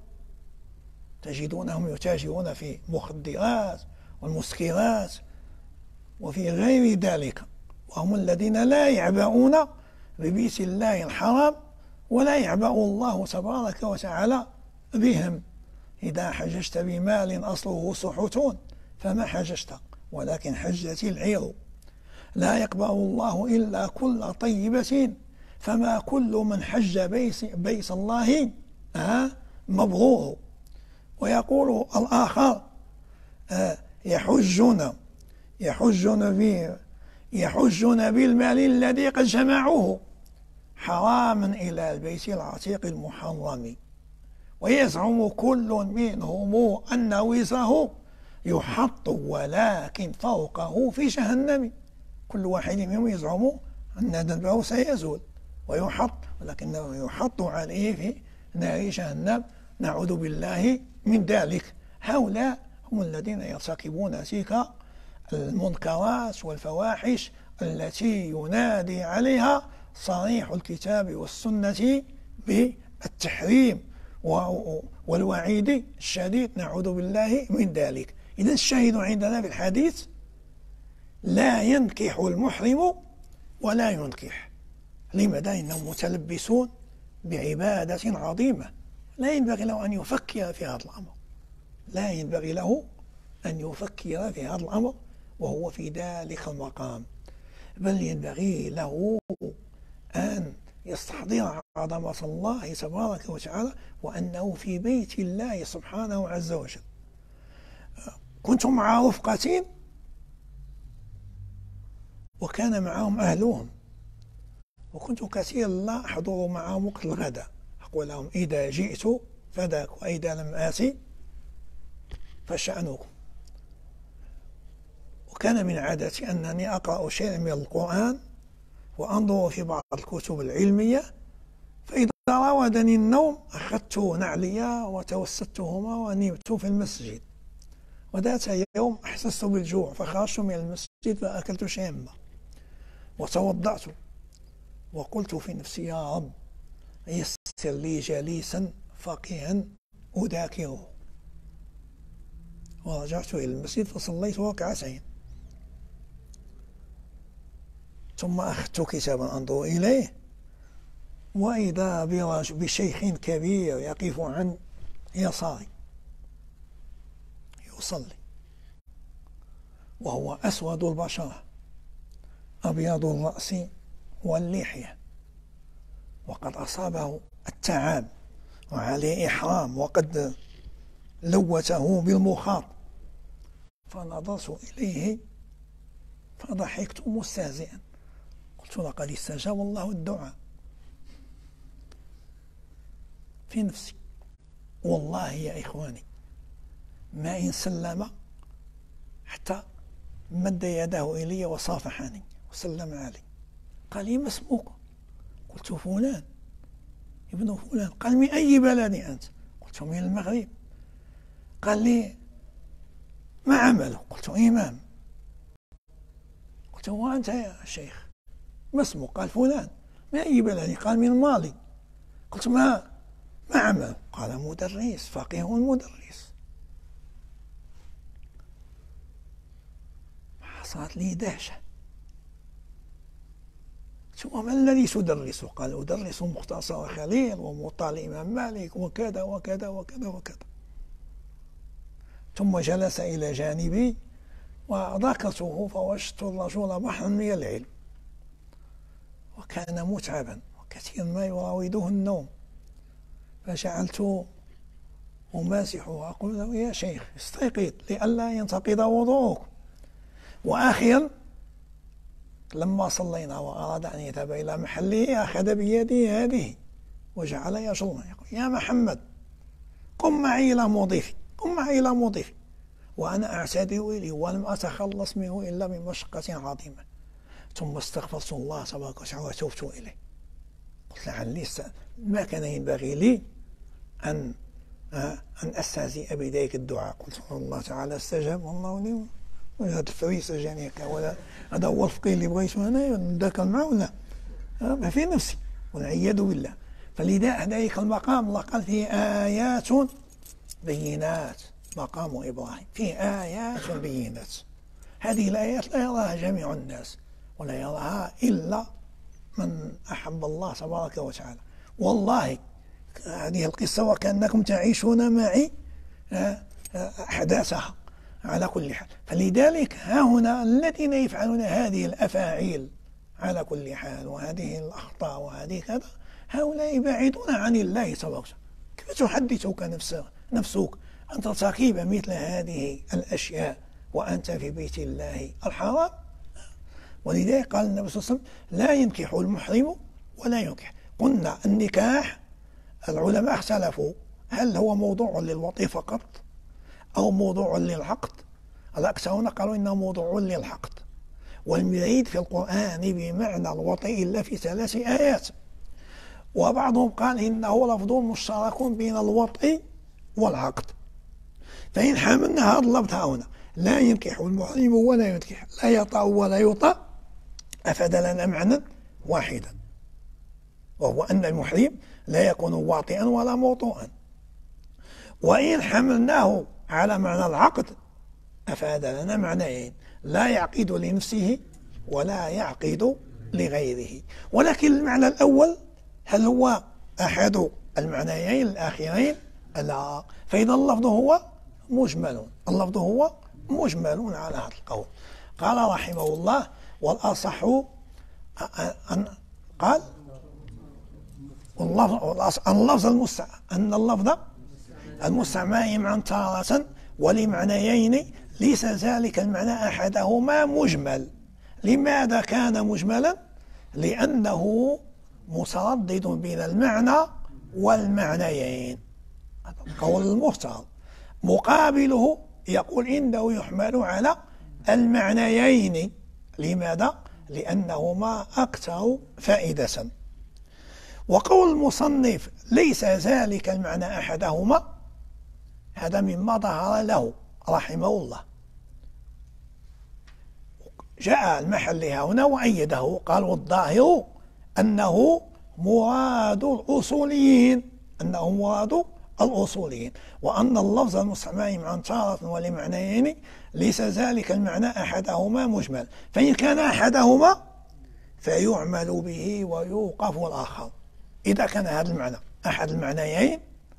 تجدونهم يتاجرون في مخدرات والمسكرات وفي غير ذلك، وهم الذين لا يعبؤون ببيت الله الحرام ولا يعبأ الله تبارك وتعالى بهم. إذا حججت بمال أصله سحتون فما حججت، ولكن حجت العير. لا يقبل الله إلا كل طيبة، فما كل من حج بيت, بيت الله آه مبرور. ويقول الآخر آه يحجون يحجون بي يحجون بالمال الذي قد جمعوه حراما إلى البيت العتيق المحرم، ويزعم كل منهم أن وزره يحط ولكن فوقه في جهنم. كل واحد منهم يزعم أن ذنبه سيزول ويحط، ولكنه يحط عليه في نار جهنم، نعوذ بالله من ذلك. هؤلاء هم الذين يرتكبون تلك المنكرات والفواحش التي ينادي عليها صريح الكتاب والسنة بالتحريم والوعيد الشديد، نعوذ بالله من ذلك. إذا الشاهد عندنا في الحديث لا ينكح المحرم ولا ينكح. لماذا؟ إنهم متلبسون بعبادة عظيمة، لا ينبغي له أن يفكر في هذا الأمر، لا ينبغي له أن يفكر في هذا الأمر وهو في ذلك المقام، بل ينبغي له أن يستحضر عظمة الله تبارك وتعالى وأنه في بيت الله سبحانه عز وجل. كنت مع رفقة وكان معهم أهلهم، وكنت كثيرا لا أحضر معهم وقت الغداء، أقول لهم إذا جئت فذاك وإذا لم آتي فشأنكم. وكان من عادتي أنني أقرأ شيئا من القرآن وأنظر في بعض الكتب العلمية، فإذا راودني النوم أخذت نعلي وتوسدتهما ونمت في المسجد. وذات يوم أحسست بالجوع فخرجت من المسجد فأكلت شيئا ما وتوضأت وقلت في نفسي يا رب يسر لي جليسا فقيها أذاكره. ورجعت إلى المسجد فصليت ركعتين، ثم أخذت كتابا أنظر إليه وإذا بشيخ كبير يقف عن يساري يصلي، وهو أسود البشرة أبيض الرأس واللحية، وقد أصابه التعب وعليه إحرام وقد لوته بالمخاط. فنظرت إليه فضحكت مستهزئا، قلت لقد استجاب الله الدعاء في نفسي. والله يا إخواني ما إن سلم حتى مد يده إلي وصافحني وسلم علي، قال لي: ما اسمك؟ قلت: فلان ابن فلان. قال: من أي بلد أنت؟ قلت: من المغرب. قال لي: ما عمله؟ قلت: إمام. قلت: وأنت يا شيخ ما اسمك؟ قال: فلان. من أي بلد؟ قال: من مالي. قلت: ما ما عمله؟ قال: مدرس، فقيه مدرس. حصلت لي دهشة. وما الذي تدرسه؟ قال: أدرس مختصر خليل وموطأ الإمام مالك وكذا وكذا وكذا وكذا. ثم جلس إلى جانبي وذكرته، فوجدت الرجل بحرا من العلم، وكان متعبا وكثيرا ما يراوده النوم، فجعلت أمازحه وأقول له: يا شيخ استيقظ لئلا ينتقض وضوءك. وآخرا لما صلينا وأراد أن يذهب إلى محله أخذ بيدي هذه وجعل يجرني، يقول: يا محمد قم معي إلى مضيفي، قم معي إلى مضيفي. وأنا أعتذر إليه ولم أتخلص منه إلا من مشقة عظيمة. ثم استغفرت الله تبارك وتعالى وتوبت إليه. قلت: لعلي ما كان ينبغي لي أن أن أستهزئ بذلك الدعاء. قلت: الله تعالى استجاب والله لي، وهذا الفريس جاني ولا هذا هو الفقيه اللي بغيته أنا نذكر معه ولا ما في نفسي، والعياذ بالله. فلذا ذلك المقام الله قال: فيه آيات بينات، مقام إبراهيم فيه آيات بينات. هذه الآيات لا يراها جميع الناس، ولا يراها إلا من أحب الله تبارك وتعالى. والله هذه القصة وكأنكم تعيشون معي أحداثها على كل حال. فلذلك ها هنا الذين يفعلون هذه الأفاعيل على كل حال وهذه الأخطاء وهذه كذا، هؤلاء بعيدون عن الله تبارك وتعالى. كيف تحدثك نفسك نفسك أن ترتكب مثل هذه الأشياء وأنت في بيت الله الحرام؟ ولذلك قال النبي صلى الله عليه وسلم: لا ينكح المحرم ولا ينكح. قلنا النكاح العلماء اختلفوا هل هو موضوع للوطء فقط أو موضوع للعقد. الأكثرون قالوا إنه موضوع للعقد، والمريد في القرآن بمعنى الوطء إلا في ثلاث آيات. وبعضهم قال إنه لفظ مشترك بين الوطء والعقد. فإن حملنا هذا اللفظ هنا: لا ينكح المحرم ولا ينكح، لا يطأ ولا يطأ، أفاد لنا معنى واحدا، وهو أن المحرم لا يكون واطئا ولا موطوءا. وإن حملناه على معنى العقد أفاد لنا معنيين: لا يعقد لنفسه ولا يعقد لغيره. ولكن المعنى الأول هل هو أحد المعنيين الآخرين؟ لا. فإذا اللفظ هو مجمل، اللفظ هو مجمل على هذا القول. قال رحمه الله: والأصح أن قال اللفظ المستع أن اللفظ المستعمل معا تارة ولمعنيين ليس ذلك المعنى أحدهما مجمل. لماذا كان مجملا؟ لأنه متردد بين المعنى والمعنيين، هذا القول المختار. مقابله يقول إنه يحمل على المعنيين. لماذا؟ لأنهما أكثر فائدة. وقول المصنف ليس ذلك المعنى أحدهما، هذا مما ظهر له رحمه الله. جاء المحل هنا وأيده، قال: والظاهر أنه مراد الأصوليين، أنه مراد الأصوليين، وأن اللفظ المستعمل مع تارة ولمعنيين ليس ذلك المعنى أحدهما مجمل. فإن كان أحدهما فيعمل به ويوقف الآخر. إذا كان هذا المعنى أحد المعنيين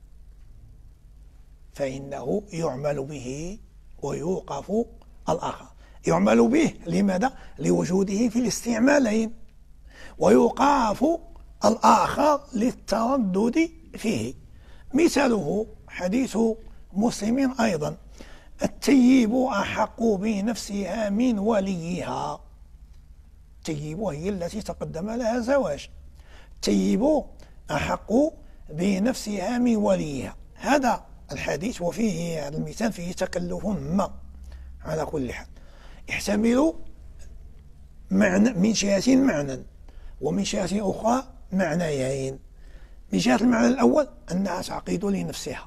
فإنه يعمل به ويوقف الآخر. يعمل به لماذا؟ لوجوده في الاستعمالين، ويوقف الآخر للتردد فيه. مثاله حديث مسلم أيضا: التيب أحق بنفسها من وليها. التيب هي التي تقدم لها زواج، التيب أحق بنفسها من وليها. هذا الحديث وفيه المثال فيه تكلف ما على كل حال. يحتمل معنى من جهة معنى، ومن جهة أخرى معنيين. من جهة المعنى الأول أنها تعقيد لنفسها.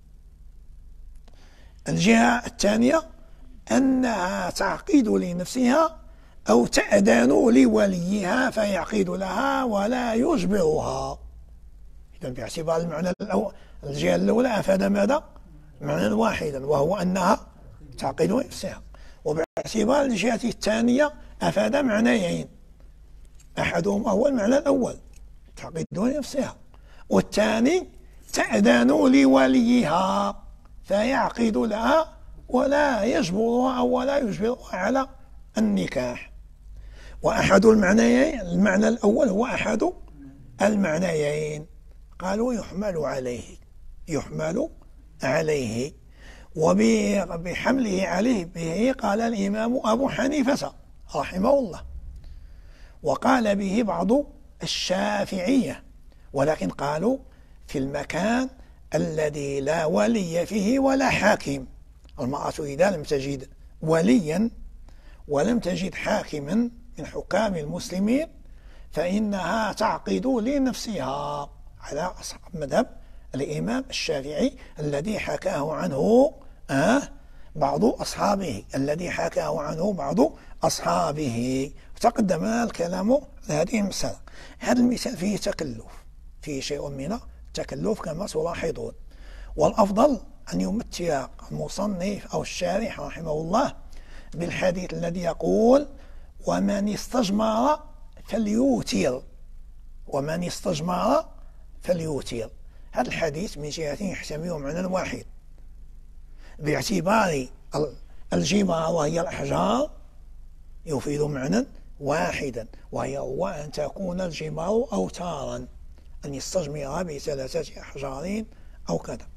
الجهة الثانية أنها تعقيد لنفسها أو تأذن لوليها فيعقد لها ولا يجبرها. إذن باعتبار المعنى الأول الجهة الأولى أفاد ماذا؟ معنى واحدا وهو أنها تعقيد لنفسها، وباعتبار الجهة الثانية أفاد معنيين، أحدهما هو المعنى الأول تعقيد لنفسها، والثاني تأذن لوليها فيعقد لها ولا يجبرها أو ولا يجبرها على النكاح. وأحد المعنيين المعنى الأول هو أحد المعنيين، قالوا يحمل عليه يحمل عليه وبحمله عليه به قال الإمام أبو حنيفة رحمه الله، وقال به بعض الشافعية، ولكن قالوا في المكان الذي لا ولي فيه ولا حاكم. المرأة إذا لم تجد وليا ولم تجد حاكما من حكام المسلمين فإنها تعقد لنفسها على مذهب الإمام الشافعي الذي حكاه عنه آه بعض أصحابه الذي حكاه عنه بعض أصحابه. تقدم الكلام على هذه المسألة. هذا المثال فيه تكلف، فيه شيء من التكلف كما تلاحظون، والأفضل أن يمثل المصنف أو الشارح رحمه الله بالحديث الذي يقول ومن استجمر فليوتر ومن استجمر فليوتر. هذا الحديث من جهة يحتمل معنى واحد باعتبار الجمار وهي الأحجار يفيد معنى واحدا، وهي هو أن تكون الجمار أوتارا، أن يستجمر بثلاثة أحجار أو كذا.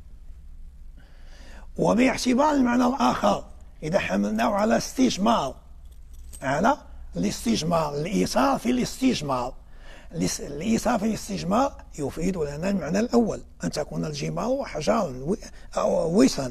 وباعتبار المعنى الآخر إذا حملناه على استجمار على الاستجمار الإيثار في الاستجمار الإيثار في الاستجمار يفيد لنا المعنى الأول أن تكون الجمار أحجارا أو وسا.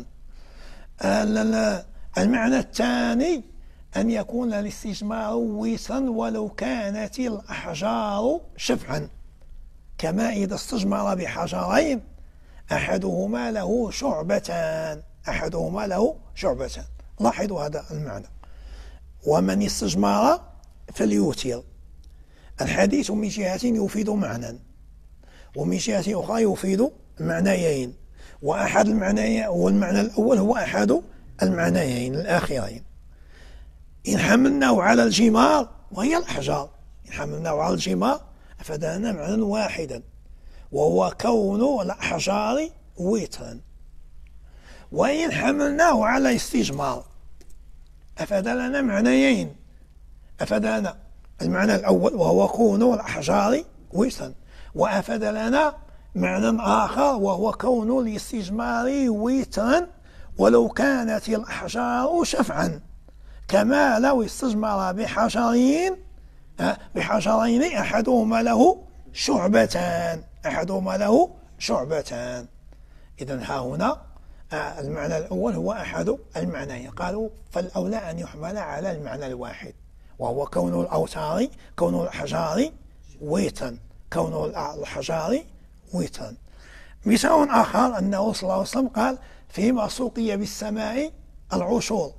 المعنى الثاني أن يكون الاستجمار وسا ولو كانت الأحجار شفعا، كما إذا استجمر بحجرين أحدهما له شعبتان أحدهما له شعبتان. لاحظوا هذا المعنى. ومن استجمر فليوتر. الحديث من جهة يفيد معنى ومن جهة أخرى يفيد معنيين، وأحد المعنيين والمعنى الأول هو أحد المعنيين الآخرين. إن حملناه على الجمار وهي الأحجار إن حملناه على الجمار أفادنا معنى واحدا وهو كون الأحجار وترا. وإن حملناه على استجمار أفاد لنا معنيين، أفاد لنا المعنى الأول وهو كون الأحجار وترا، وأفاد لنا معنى آخر وهو كون الاستجمار وترا ولو كانت الأحجار شفعا، كما لو استجمر بحجرين بحجرين أحدهما له شعبتان أحدهما له شعبتان. إذن ها هنا المعنى الأول هو أحد المعنيين، قالوا فالأولى أن يحمل على المعنى الواحد وهو كون الأوتار كون الأحجار وترا كون الأحجار وترا. مثال آخر أنه صلى الله عليه وسلم قال فيما سقي بالسماء العشور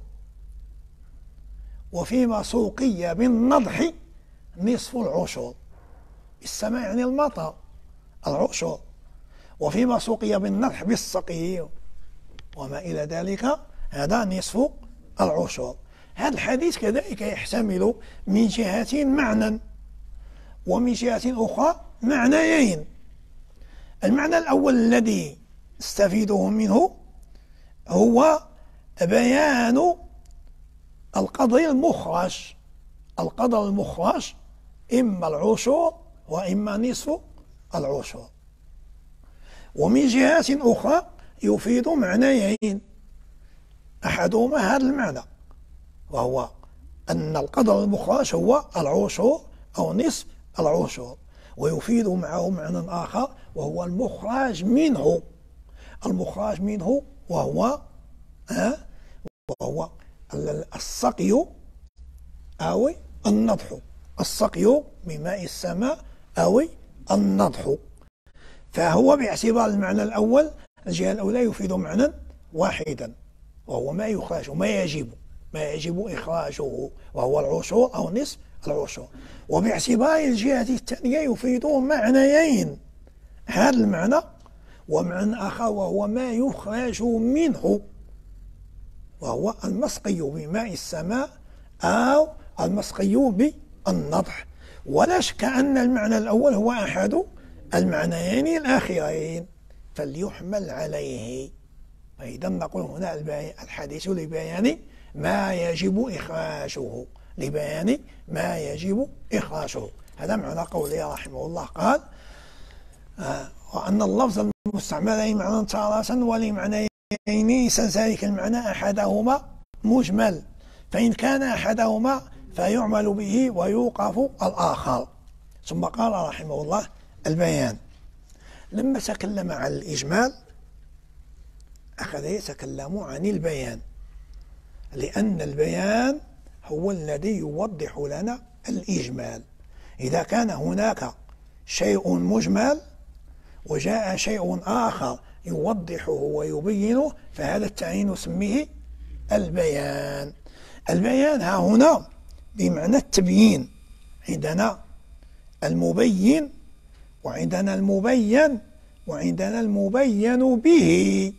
وفيما سقي بالنضح نصف العشور. السماء يعني المطر العشور، وفيما سقي بالنضح بالسقي وما إلى ذلك هذا نصف العشور. هذا الحديث كذلك يحتمل من جهة معنى ومن جهة أخرى معنيين. المعنى الأول الذي نستفيده منه هو بيان القدر المخرج القدر المخرج إما العشور وإما نصف العشور. ومن جهة أخرى يفيد معنيين، أحدهما هذا المعنى وهو أن القدر المخرج هو العشور أو نصف العشور، ويفيد معه معنى آخر وهو المخرج منه المخرج منه وهو أه وهو السقي أو النضح. السقي بماء السماء أو النضح. فهو باعتبار المعنى الأول الجهة الأولى يفيد معنى واحدا، وهو ما يخرج ما يجب ما يجب إخراجه، وهو العشور أو نصف العشور. وباعتبار الجهة الثانية يفيد معنيين، هذا المعنى ومعنى آخر وهو ما يخرج منه، وهو المسقي بماء السماء أو المسقي بالنضح. ولا شك أن المعنى الأول هو أحد المعنيين الآخرين فليحمل عليه. فإذا نقول هنا الحديث لبيان ما يجب إخراجه، لبيان ما يجب إخراجه. هذا معنى قوله رحمه الله. قال آه وأن اللفظ المستعمل لمعنى تارة ولمعنيين ليس ذلك المعنى أحدهما مجمل، فإن كان أحدهما فيعمل به ويوقف الآخر. ثم قال رحمه الله البيان. لما تكلم عن الإجمال أخذ يتكلم عن البيان، لأن البيان هو الذي يوضح لنا الإجمال. إذا كان هناك شيء مجمل وجاء شيء آخر يوضحه ويبينه فهذا التعيين نسميه البيان. البيان ها هنا بمعنى التبيين، عندنا المبين وعندنا المبين وعندنا المبين به.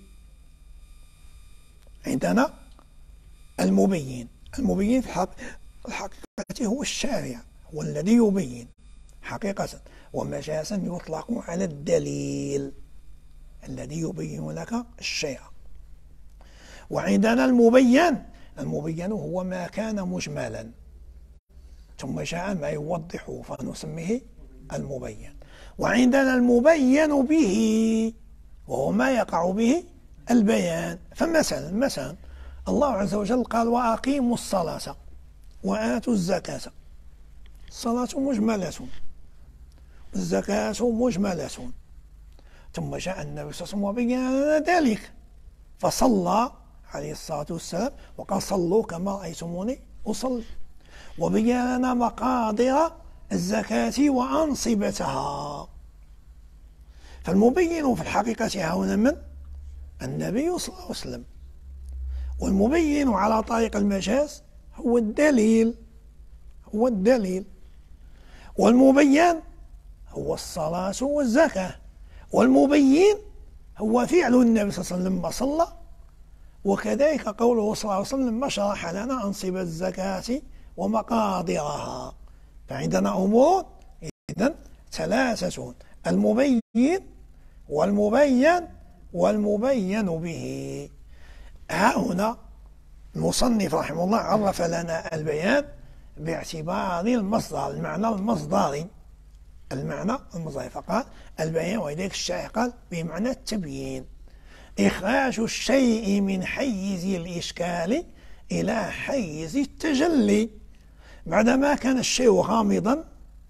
عندنا المبين، المبين في الحقيقة هو الشارع، هو الذي يبين حقيقة، ومجازا يطلق على الدليل الذي يبين لك الشيء. وعندنا المبين، المبين هو ما كان مجملا ثم جاء ما يوضحه فنسميه المبين. وعندنا المبين به وهو ما يقع به البيان. فمثلا مثلا الله عز وجل قال وأقيموا الصلاة وآتوا الزكاة. الصلاة مجملة، الزكاة مجملة، ثم جاء النبي صلى الله عليه وسلم وبين لنا ذلك فصلى عليه الصلاة والسلام وقال صلوا كما رأيتموني أصلي، وبين لنا مقادير الزكاة وأنصبتها. فالمبين في الحقيقة هنا من؟ النبي صلى الله عليه وسلم. والمبين على طريق المجاز هو الدليل، هو الدليل. والمبين هو الصلاة والزكاة، والمبين هو فعل النبي صلى الله عليه وسلم لما صلى، وكذلك قوله صلى الله عليه وسلم لما شرح لنا أنصبة الزكاة ومقادرها. فعندنا أمور إذن ثلاثة: المبين والمبين والمبين به. ها هنا المصنف رحمه الله عرف لنا البيان باعتبار المصدر، المعنى المصدري، المعنى المصدري، فقال البيان. ولذلك الشارح قال بمعنى التبيين، إخراج الشيء من حيز الإشكال إلى حيز التجلي. بعدما كان الشيء غامضا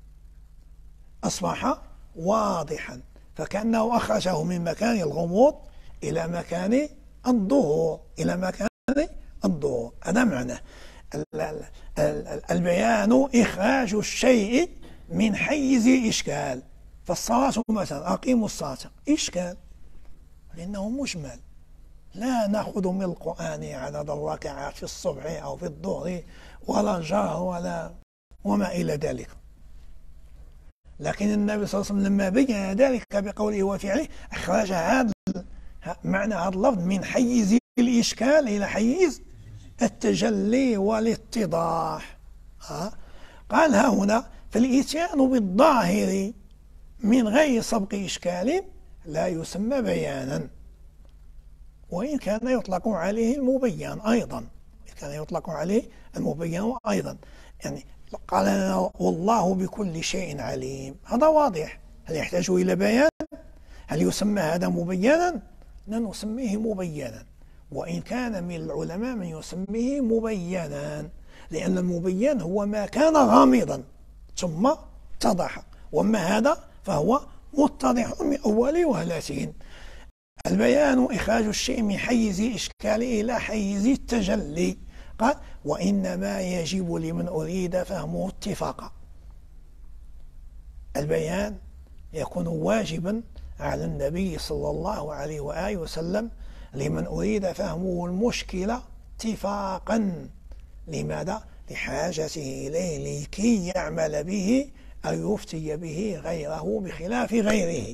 أصبح واضحا، فكأنه أخرجه من مكان الغموض إلى مكان الظهور، إلى مكان الظهور. هذا معنى البيان، إخراج الشيء من حيز الإشكال. فالصلاة مثلا أقيموا الصلاة إشكال لأنه مجمل، لا نأخذ من القرآن عدد الركعات في الصبح أو في الظهر ولا الجهر ولا وما إلى ذلك. لكن النبي صلى الله عليه وسلم لما بين ذلك بقوله وفعله أخرج هذا معنى هذا اللفظ من حيز الإشكال إلى حيز التجلي والاتضاح. قال ها هنا فالإتيان بالظاهر من غير سبق إشكال لا يسمى بيانا، وإن كان يطلق عليه المبين أيضا، إن كان يطلق عليه المبين أيضا. يعني قال لنا والله بكل شيء عليم، هذا واضح. هل يحتاج إلى بيان؟ هل يسمى هذا مبينا؟ لا نسميه مبينا، وإن كان من العلماء من يسميه مبينا، لأن المبين هو ما كان غامضا ثم اتضح، وأما هذا فهو متضح من أول وهلة. البيان إخراج الشيء من حيز إشكال إلى حيز التجلي. قال وإنما يجب لمن أريد فهمه اتفاقا. البيان يكون واجبا على النبي صلى الله عليه وآله وسلم لمن أريد فهمه المشكلة اتفاقا. لماذا؟ لحاجته إليه لكي يعمل به أو يفتي به غيره بخلاف غيره.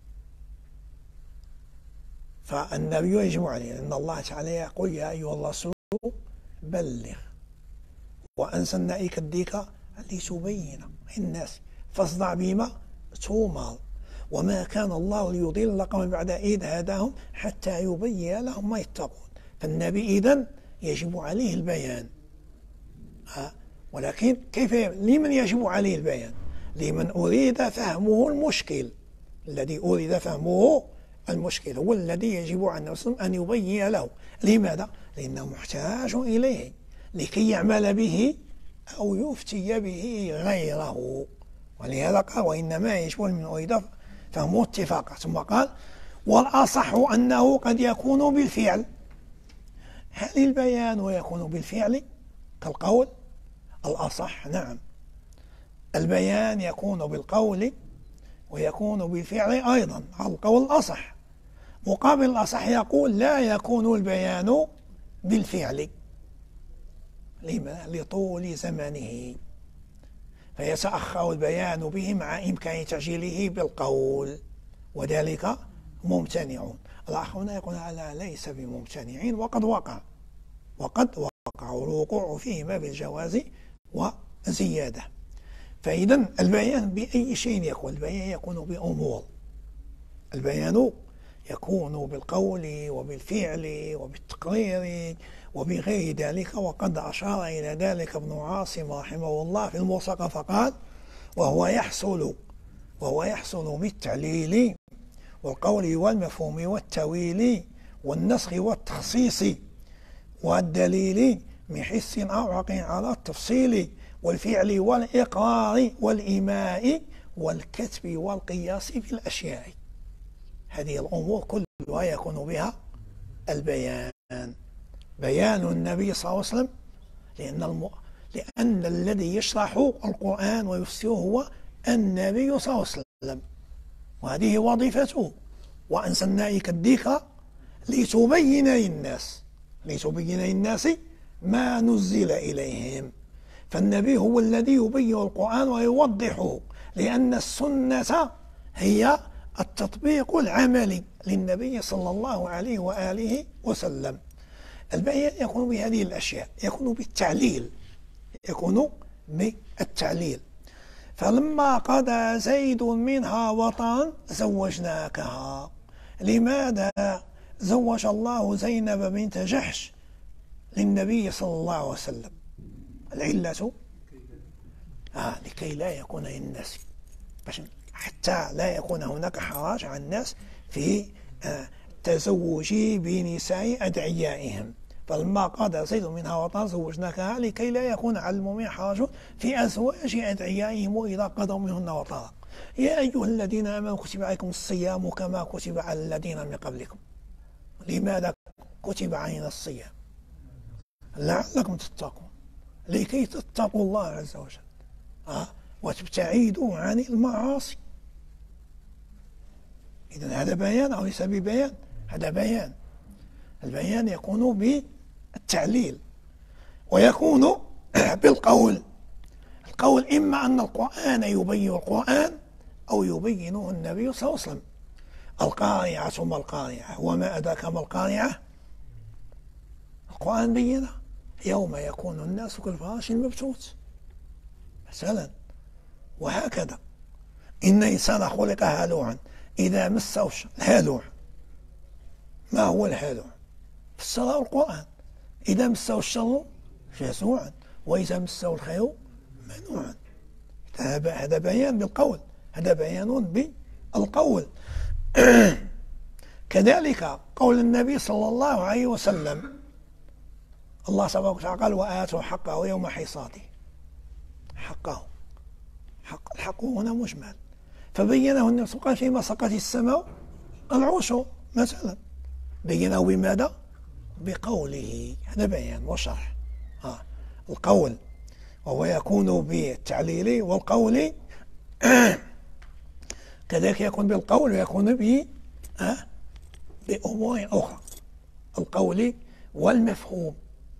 فالنبي يجب عليه أن الله تعالى يقول يا أيها الرسول بلغ وأنزلنا إليك الذكر لتبين للناس فاصدع بما تؤمر وما كان الله ليضل قوما بعد إذ هداهم حتى يبين لهم ما يتقون. فالنبي إذن يجب عليه البيان. ها ولكن كيف لمن يجب عليه البيان؟ لمن أريد فهمه المشكل. الذي أريد فهمه المشكل هو الذي يجب على المسلم أن يبين له. لماذا؟ لأنه محتاج إليه لكي يعمل به أو يفتي به غيره. ولهذا قال وإنما يجب من أريد فهمه اتفاقا. ثم قال والأصح أنه قد يكون بالفعل. هل البيان يكون بالفعل كالقول؟ الأصح نعم، البيان يكون بالقول ويكون بالفعل أيضا على القول الأصح. مقابل الأصح يقول لا يكون البيان بالفعل. لما؟ لطول زمنه فيتأخر البيان به مع إمكان تعجيله بالقول وذلك ممتنع. الآخرون يقولون لا ليس بممتنعين وقد وقع وقد وقع الوقوع فيهما بالجواز وزيادة. فإذا البيان بأي شيء يكون؟ البيان يكون بأمور. البيان يكون بالقول وبالفعل وبالتقرير وبغير ذلك. وقد أشار إلى ذلك ابن عاصم رحمه الله في الموسقة فقال وهو يحصل وهو يحصل بالتعليل والقول والمفهوم والتويل والنسخ والتخصيص والدليل من حس أو عقل على التفصيل والفعل والإقرار والإيماء والكتب والقياس في الأشياء. هذه الأمور كلها يكون بها البيان. بيان النبي صلى الله عليه وسلم لأن, الم... لأن الذي يشرح القرآن ويفسره هو النبي صلى الله عليه وسلم وهذه وظيفته. وأنزلنا إليك الذكر لتبين للناس لتبين للناس ما نزل إليهم. فالنبي هو الذي يبين القرآن ويوضحه لأن السنة هي التطبيق العملي للنبي صلى الله عليه وآله وسلم. البيان يكون بهذه الأشياء، يكون بالتعليل يكون بالتعليل. فلما قضى زيد منها وطرا زوجناكها. لماذا زوج الله زينب بنت جحش للنبي صلى الله عليه وسلم؟ العلة آه لكي لا يكون للناس باش حتى لا يكون هناك حرج على الناس في آه التزوج بنساء أدعيائهم. فلما قضى زيد منها وطرا زوجناكها لكي لا يكون على المؤمنين حرج في أزواج أدعيائهم وإذا قضوا منهن وطرا. يا أيها الذين آمنوا كتب عليكم الصيام كما كتب على الذين من قبلكم. لماذا كتب علينا الصيام؟ لعلكم تتقون، لكي تتقوا الله عز وجل أه؟ وتبتعدوا عن المعاصي. إذن هذا بيان أو ليس ببيان؟ هذا بيان. البيان يكون بالتعليل ويكون بالقول. القول إما أن القرآن يبين القرآن أو يبينه النبي صلى الله عليه وسلم. القارعة ما القارعة وما أدراك ما القارعة. القرآن بينه يوم يكون الناس كالفراش المبثوث مثلا. وهكذا إن الإنسان خلق هلوعا إذا مسه الهلوع. ما هو الهلوع؟ فسره القرآن. إذا مسه الشر جزوعا وإذا مسه الخير منوعا. هذا بيان بالقول، هذا بيان بالقول. كذلك قول النبي صلى الله عليه وسلم الله سبحانه وتعالى قال وآتوا حقه يوم حصاده. حقه حق الحق هنا مجمل فبينه النبي قال فيما سقط السماء العشر مثلا. بينه بماذا؟ بقوله. هذا بيان وشرح. آه. القول وهو يكون بالتعليل والقول كذلك يكون بالقول ويكون ب آه بأمور أخرى. القول والمفهوم،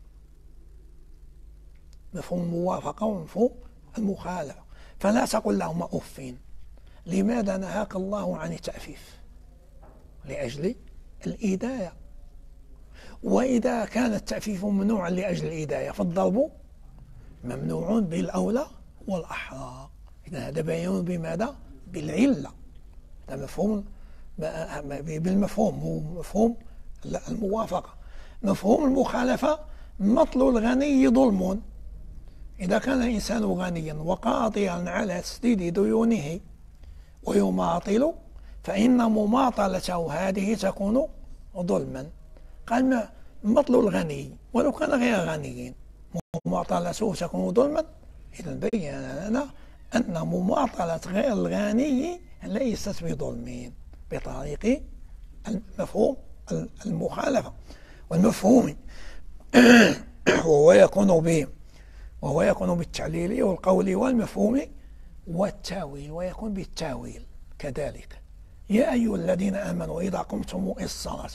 مفهوم الموافقة ومفهوم المخالفة. فلا تقل لهما أف. لماذا نهاك الله عن التأفيف؟ لأجل الإيذاء. وإذا كان التأفيف ممنوعا لأجل الإيذاء فالضرب ممنوع بالأولى والأحرى. إذا هذا بيان بماذا؟ بالعلة. هذا مفهوم بالمفهوم، هو مفهوم الموافقة. مفهوم المخالفة: مطل الغني ظلم. إذا كان الإنسان غنيا وقاطعا على تسديد ديونه ويماطل فإن مماطلته هذه تكون ظلما. قال مطل الغني ولو كان غير غني مماطلته تكون ظلما. إذا بين لنا أن مماطلة غير الغني ليست بظلم بطريق المفهوم المخالفة والمفهوم. وهو يكون ب وهو يكون بالتعليل والقول والمفهوم والتاويل، ويكون بالتاويل كذلك. يا أيها الذين آمنوا إذا قمتم إلى الصلاة.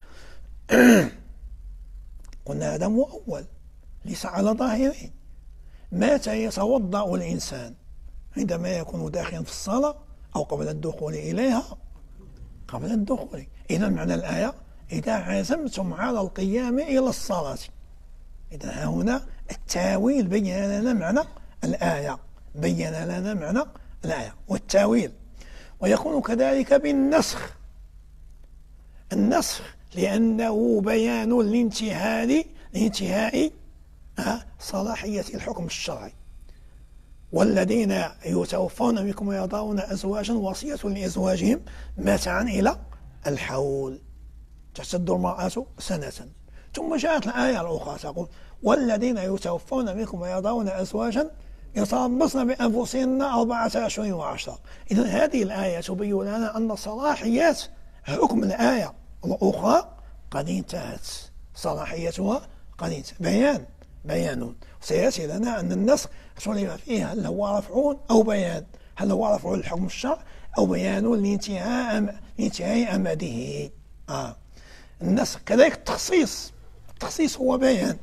قلنا هذا مؤول ليس على ظاهره. متى يتوضأ الإنسان؟ عندما يكون داخلا في الصلاة أو قبل الدخول إليها؟ قبل الدخول. إذا معنى الآية: إذا عزمتم على القيام إلى الصلاة. إذا هنا التاويل بين لنا معنى الآية، بين لنا معنى الآية والتاويل. ويكون كذلك بالنسخ. النسخ لأنه بيان لانتهاء لانتهاء صلاحية الحكم الشرعي. والذين يتوفون منكم ويضعون أزواجا وصية لأزواجهم متاعا إلى الحول، تعتد المرأة سنة. ثم جاءت الآية الأخرى تقول: والذين يتوفون منكم ويضعون أزواجا يتربصن بأنفسهن أربعة أشهر وعشرة. إذن هذه الآية تبين لنا أن صلاحيات حكم الآية الأخرى قد انتهت، صلاحيتها قد انتهت. بيان بيان سيأتي لنا أن النسخ اختلف فيه هل هو رفع أو بيان، هل هو رفع الحكم الشرعي أو بيان لانتهاء لانتهاء أمده. آه. النسخ كذلك التخصيص. التخصيص هو بيان.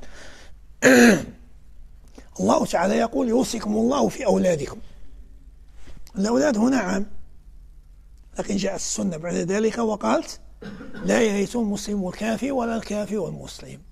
الله تعالى يقول: يوصيكم الله في أولادكم. الأولاد هنا عام، لكن جاءت السنة بعد ذلك وقالت: لا يرث المسلم الكافر ولا الكافر والمسلم.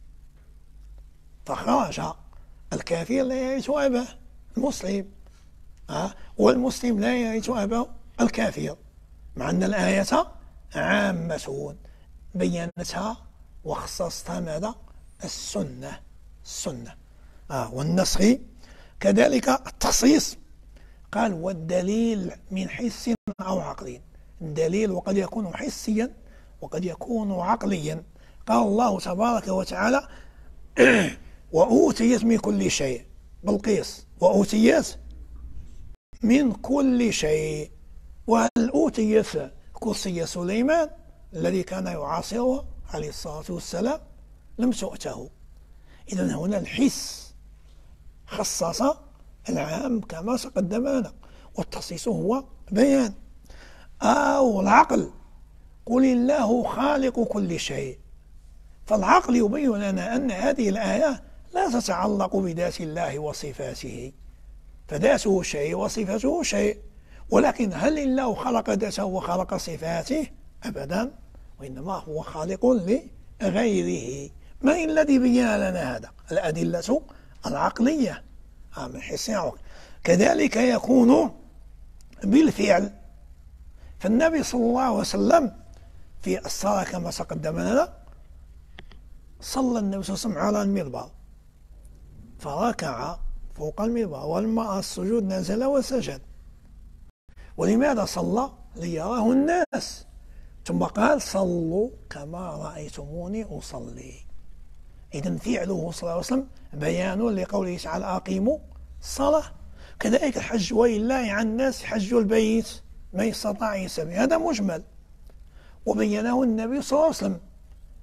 فخرج الكافر لا يرث أباه المسلم، أه؟ والمسلم لا يرث أباه الكافر، مع أن الآية عامة بينتها وخصصتها ماذا؟ السنة. السنة آه. والنسخ كذلك التخصيص. قال: والدليل من حس أو عقل. الدليل وقد يكون حسيا وقد يكون عقليا. قال الله تبارك وتعالى: وأوتيت من كل شيء. بلقيس وأوتيت من كل شيء. وهل أوتيت كرسي سليمان الذي كان يعاصره عليه الصلاة والسلام؟ لم تؤته. إذن هنا الحس خصص العام كما تقدم لنا، والتخصيص هو بيان. أو العقل: قل الله خالق كل شيء. فالعقل يبين لنا أن هذه الآية لا تتعلق بذات الله وصفاته، فذاته شيء وصفاته شيء. ولكن هل الله خلق ذاته وخلق صفاته؟ أبدا، وإنما هو خالق لغيره. ما الذي بين لنا هذا؟ الأدلة العقلية من حيث العقل. كذلك يكون بالفعل. فالنبي صلى الله عليه وسلم في الصلاة كما تقدم لنا صلى النبي صلى الله عليه وسلم على المنبر فركع فوق المنبر، ولما السجود نزل وسجد. ولماذا صلى؟ ليراه الناس. ثم قال: صلوا كما رأيتموني أصلي. إذن فعله صلى الله عليه وسلم بيان لقوله تعالى: أقيموا الصلاة. كذلك الحج: ولله على الناس حج البيت من استطاع سبيلا. هذا مجمل وبينه النبي صلى الله عليه وسلم.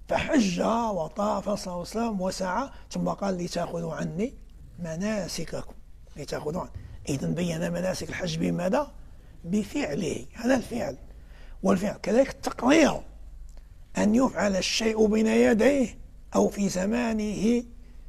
فحج وطاف صلى الله عليه وسلم وسعى، ثم قال لتأخذوا عني مناسككم، لتأخذوا عني. إذن بين مناسك الحج بماذا؟ بفعله، هذا الفعل. والفعل كذلك التقرير، أن يفعل الشيء بين يديه أو في زمانه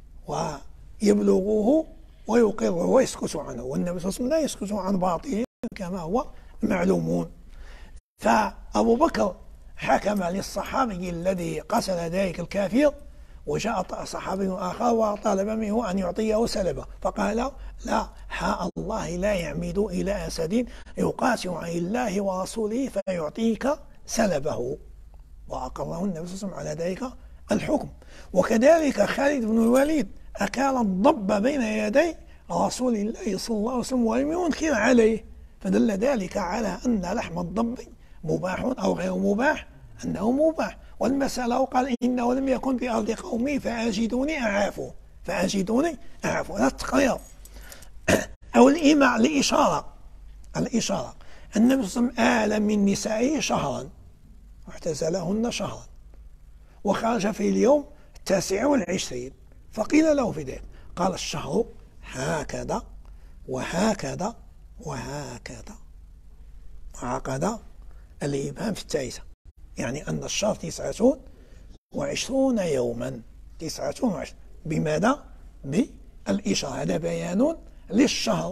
ويبلغه ويقره ويسكت عنه، والنبي صلى الله عليه وسلم لا يسكت عن باطل كما هو معلومون. فأبو بكر حكم للصحابي الذي قتل ذلك الكافر، وجاء صحابي آخر وطالب منه أن يعطيه سلبه، فقال لا، حاء الله لا يعمد إلى أسد يقاتل عن الله ورسوله فيعطيك سلبه، وأقره النبي صلى الله عليه وسلم على ذلك الحكم. وكذلك خالد بن الوليد أكل الضب بين يدي رسول الله صلى الله عليه وسلم ولم ينكر عليه، فدل ذلك على أن لحم الضب مباح أو غير مباح، أنه مباح. والمسألة قال إنه لم يكن بأرض قومي فأجدوني أعافه، فأجدوني أعافه، هذا التقرير. أو الإيماء، الإشارة، الإشارة النبي صلى الله عليه وسلم آل من نسائه شهرا واعتزلهن شهرا، وخرج في اليوم التاسع والعشرين، فقيل له في ذلك قال الشهر هكذا وهكذا وهكذا، وعقد الإبهام في التاسع، يعني أن الشهر تسعة وعشرون يوما، تسعة وعشرون. بماذا؟ بالإشارة، هذا بيان للشهر،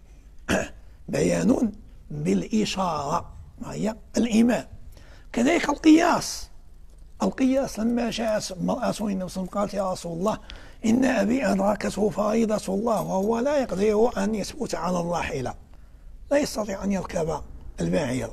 بيان بالإشارة، ما هي الإيمان. كذلك القياس، القياس لما جاءت امرأة النبي صلى الله عليه وسلم قالت يا رسول الله إن أبي أدركته فريضة الله وهو لا يقدر أن يثبت على الراحلة، لا يستطيع أن يركب البعير،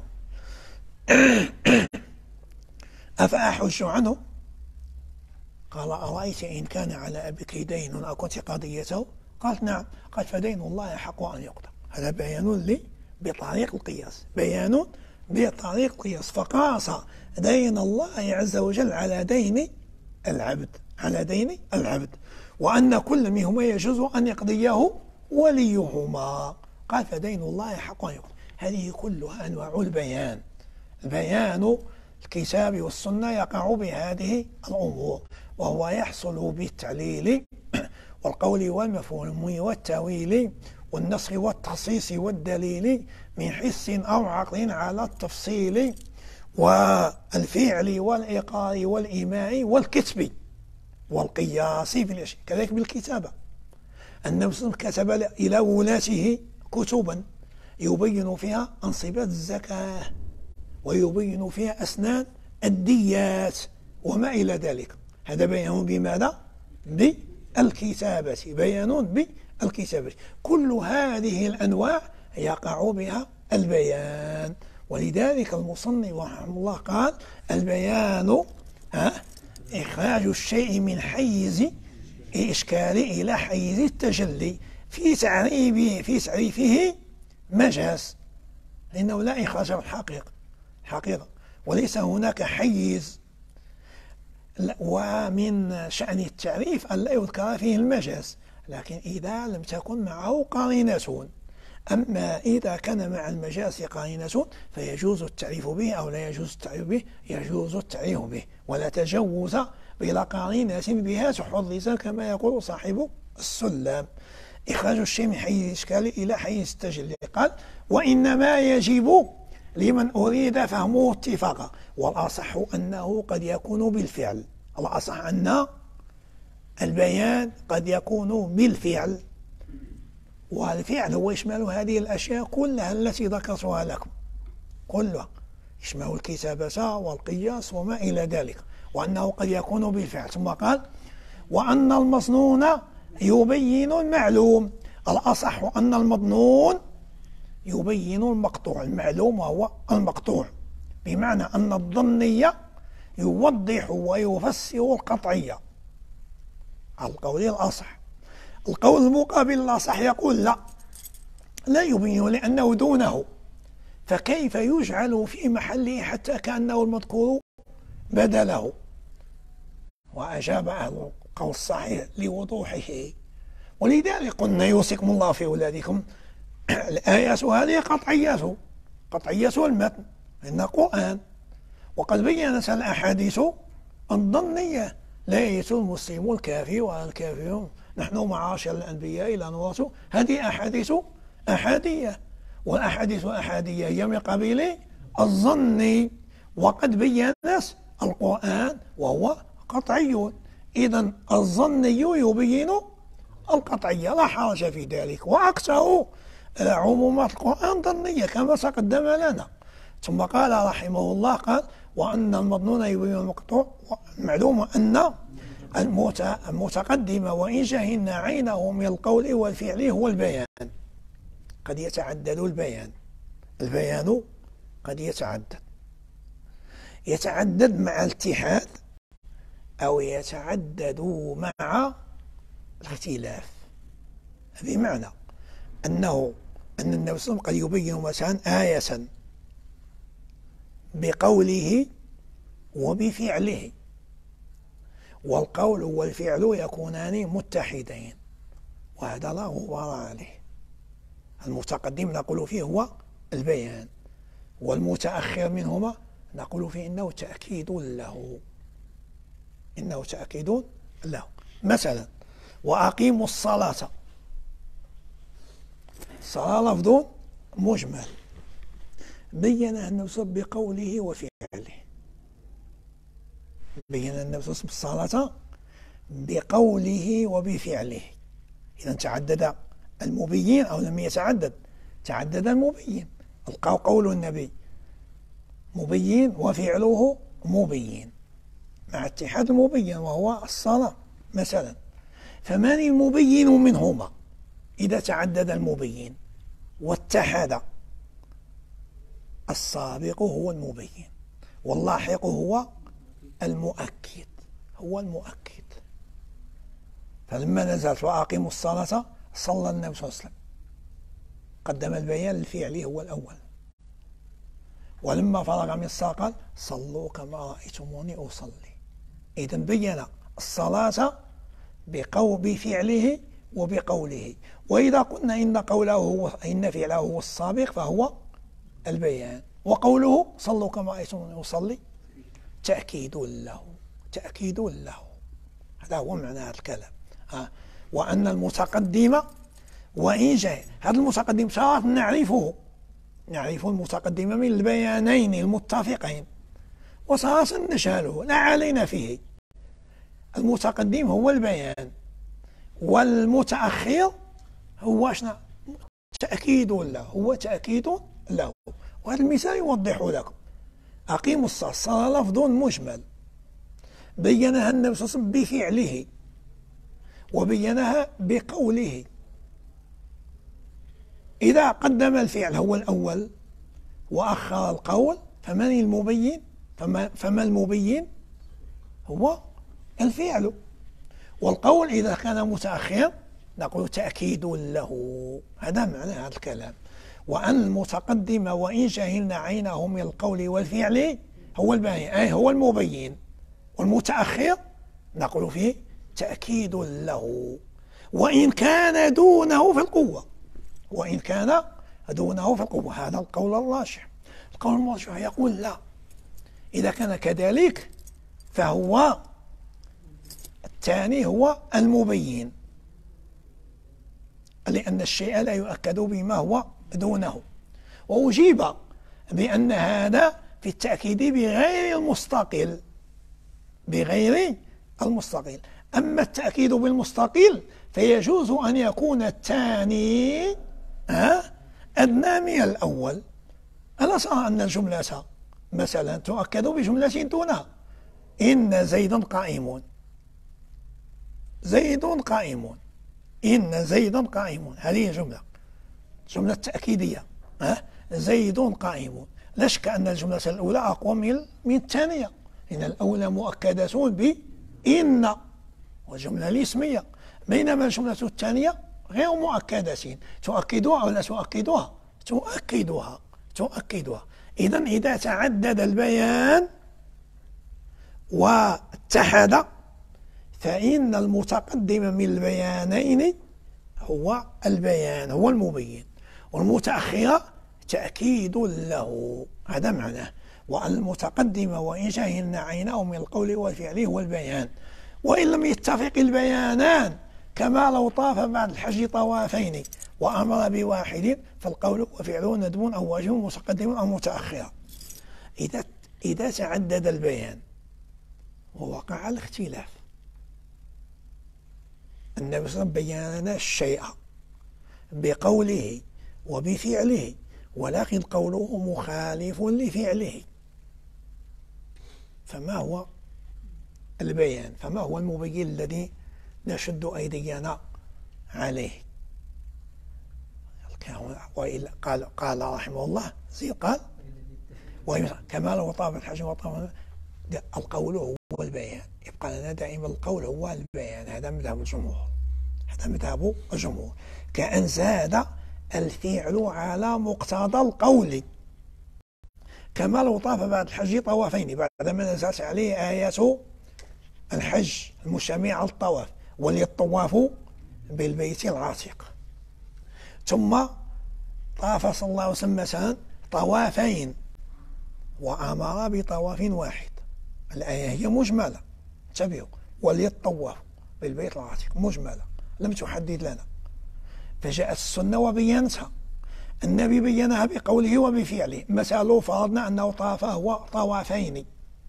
أفأحج عنه؟ قال أرأيت إن كان على أبيك دين أكنت قضيته؟ قالت نعم. قال فدين الله حق أن يقضى. هذا بيان لي بطريق القياس، بيان بطريق القياس، فقاس دين الله عز وجل على دين العبد، على دين العبد، وأن كل منهما يجوز أن يقضيه وليهما. قال فدين الله حق أن يقضى. هذه كلها أنواع البيان، بيان الكتاب والسنة يقع بهذه الأمور، وهو يحصل بالتعليل والقول والمفهوم والتأويل والنسخ والتخصيص والدليل من حس أو عقل على التفصيل والفعل والإقرار والإيماء والكتب والقياس في الأشياء. كذلك بالكتابة، النبي صلى الله عليه وسلم كتب إلى ولاته كتبا يبين فيها أنصبة الزكاة، ويبين فيها أسنان الديات وما إلى ذلك. هذا بيان بماذا؟ بالكتابة، بيان بالكتابة. كل هذه الأنواع يقع بها البيان، ولذلك المصنف رحمه الله قال البيان إخراج الشيء من حيز الإشكال إلى حيز التجلي في تعريفه في تعريفه مجاز، لأنه لا إخراج الحقيقة حقيقة، وليس هناك حيز. ومن شأن التعريف أن لا يذكر فيه المجاز، لكن إذا لم تكن معه قرينة. أما إذا كان مع المجاز قرينة فيجوز التعريف به أو لا يجوز التعريف به، يجوز التعريف به، ولا تجوز بلا قرينة بها تحرز كما يقول صاحب السلم. إخراج الشيء من حيز الإشكال إلى حيز التجلي، قال وإنما يجب لمن أريد فهمه اتفاقا، والأصح أنه قد يكون بالفعل، الأصح أن البيان قد يكون بالفعل، والفعل هو يشمل هذه الأشياء كلها التي ذكرتها لكم، كلها يشمل الكتابة والقياس وما إلى ذلك، وأنه قد يكون بالفعل. ثم قال وأن المظنون يبين المعلوم، الأصح أن المظنون يبين المقطوع، المعلوم وهو المقطوع، بمعنى أن الظنية يوضح ويفسر القطعية على القول الأصح. القول المقابل الأصح يقول لا، لا يبين لأنه دونه، فكيف يجعل في محله حتى كأنه المذكور بدله؟ وأجاب أهل القول الصحيح لوضوحه، ولذلك قلنا يوصيكم الله في أولادكم، الآيات هذه قطعيات، قطعية المتن إن القرآن، وقد بينت الأحاديث الظنية. لا يرث المسلم الكافر والكافرون، نحن معاشر الأنبياء لا نورث. هذه أحاديث أحادية، والأحاديث الأحادية هي من قبيل الظن، وقد بينت القرآن وهو قطعي. إذن الظني يبين القطعية، لا حرج في ذلك، وأكثر عمومات القرآن ظنية كما تقدم لنا. ثم قال رحمه الله قال: وأن المظنون يبين المقطوع. معلوم أن المتقدم وإن جهلنا عينه من القول والفعل هو البيان. قد يتعدد البيان، البيان قد يتعدد، يتعدد مع الاتحاد أو يتعدد مع الاختلاف. بمعنى أنه أن النبي صلى الله عليه وسلم قد يبين مثلا آية بقوله وبفعله، والقول والفعل يكونان متحدين، وهذا لا غبار عليه. المتقدم نقول فيه هو البيان، والمتأخر منهما نقول فيه إنه تأكيد له، إنه تأكيد له. مثلا: وأقيموا الصلاة، الصلاة لفظ مجمل بينها النبي صلى الله عليه وسلم بقوله وفعله، بين النبي صلى الله عليه وسلم الصلاة بقوله وبفعله. إذا تعدد المبين أو لم يتعدد؟ تعدد المبين. قول النبي مبين وفعله مبين مع اتحاد المبين وهو الصلاة مثلا. فمن المبين منهما إذا تعدد المبين واتحد؟ السابق هو المبين، واللاحق هو المؤكد، هو المؤكد. فلما نزلت وأقيموا الصلاة صلى النبي صلى الله عليه وسلم، قدم البيان الفعلي هو الأول. ولما فرغ من الصلاة قال: صلوا كما رأيتموني أصلي. إذن بين الصلاة بقول بفعله وبقوله. وإذا قلنا إن قوله هو إن فعله هو السابق فهو البيان، وقوله صلوا كما رأيتموني أصلي تأكيد له، تأكيد له. هذا هو معنى هذا الكلام. ها. وأن المتقدم وإن جاء، هذا المتقدم شرط نعرفه، نعرف المتقدم من البيانين المتفقين، وصراحة نجهله لا علينا فيه. المتقدم هو البيان، والمتأخر هو شنو؟ تأكيد له، هو تأكيد له. وهذا المثال يوضح لكم. أقيموا الصلاة، الصلاة لفظ مجمل بينها النبي صلى الله عليه وسلم بفعله وبينها بقوله. إذا قدم الفعل هو الأول وأخر القول فمن المبين؟ فما, فما المبين؟ هو الفعل. والقول إذا كان متأخر نقول تأكيد له. هذا معنى هذا الكلام. وأن المتقدم وإن جهلنا عينه من القول والفعل هو البيان، أي هو المبين. والمتأخر نقول فيه تأكيد له، وإن كان دونه في القوة، وإن كان دونه في القوة. هذا القول الراجح. القول الراجح يقول لا، إذا كان كذلك فهو الثاني هو المبين، لأن الشيء لا يؤكد بما هو دونه. وأجيب بأن هذا في التأكيد بغير المستقل، بغير المستقل. أما التأكيد بالمستقل فيجوز أن يكون الثاني أدنى من الأول. ألا ترى أن الجملة مثلا تؤكد بجملة دونها. إن زيدا قائم، زيد قائم، إن زيدا قائم. هذه جملة، جملة تأكيدية. زيد قائم. لا شك أن الجملة الأولى أقوى من الثانية، إن الأولى مؤكدة بإن والجملة الاسمية، بينما الجملة الثانية غير مؤكدة. تؤكدها أو لا تؤكدها؟ تؤكدها، تؤكدها. إذن إذا تعدد البيان واتحد فإن المتقدم من البيانين هو البيان، هو المبين، والمتأخر تأكيد له. هذا معناه. وأن المتقدم وإن شهلنا عيناه من القول والفعل هو البيان، وإن لم يتفق البيانان كما لو طاف بعد الحج طوافين وأمر بواحد فالقول وفعله ندب أو واجب متقدم أو متأخر. إذا إذا تعدد البيان ووقع الاختلاف، النبي صلى الله عليه وسلم بين لنا الشيء بقوله وبفعله، ولكن قوله مخالف لفعله، فما هو البيان؟ فما هو المبين الذي نشد أيدينا عليه؟ قال قال رحمه الله زي قال كما لو طاف الحج وطاف، القول هو البيان، يبقى لنا دائما القول هو البيان. هذا مذهب الجمهور، هذا مذهب الجمهور. كأن زاد الفعل على مقتضى القول، كما لو طاف بعد الحج طوافين بعدما نزلت عليه آية الحج المشتمل على الطواف وليطوافوا بالبيت العتيق، ثم طاف صلى الله عليه وسلم مثلا طوافين وأمر بطواف واحد. الآية هي مجملة، انتبهوا، وليطوافوا بالبيت العتيق مجملة لم تحدد لنا، فجاءت السنة وبينتها. النبي بينها بقوله وبفعله. مثلا فرضنا أنه طاف هو طوافين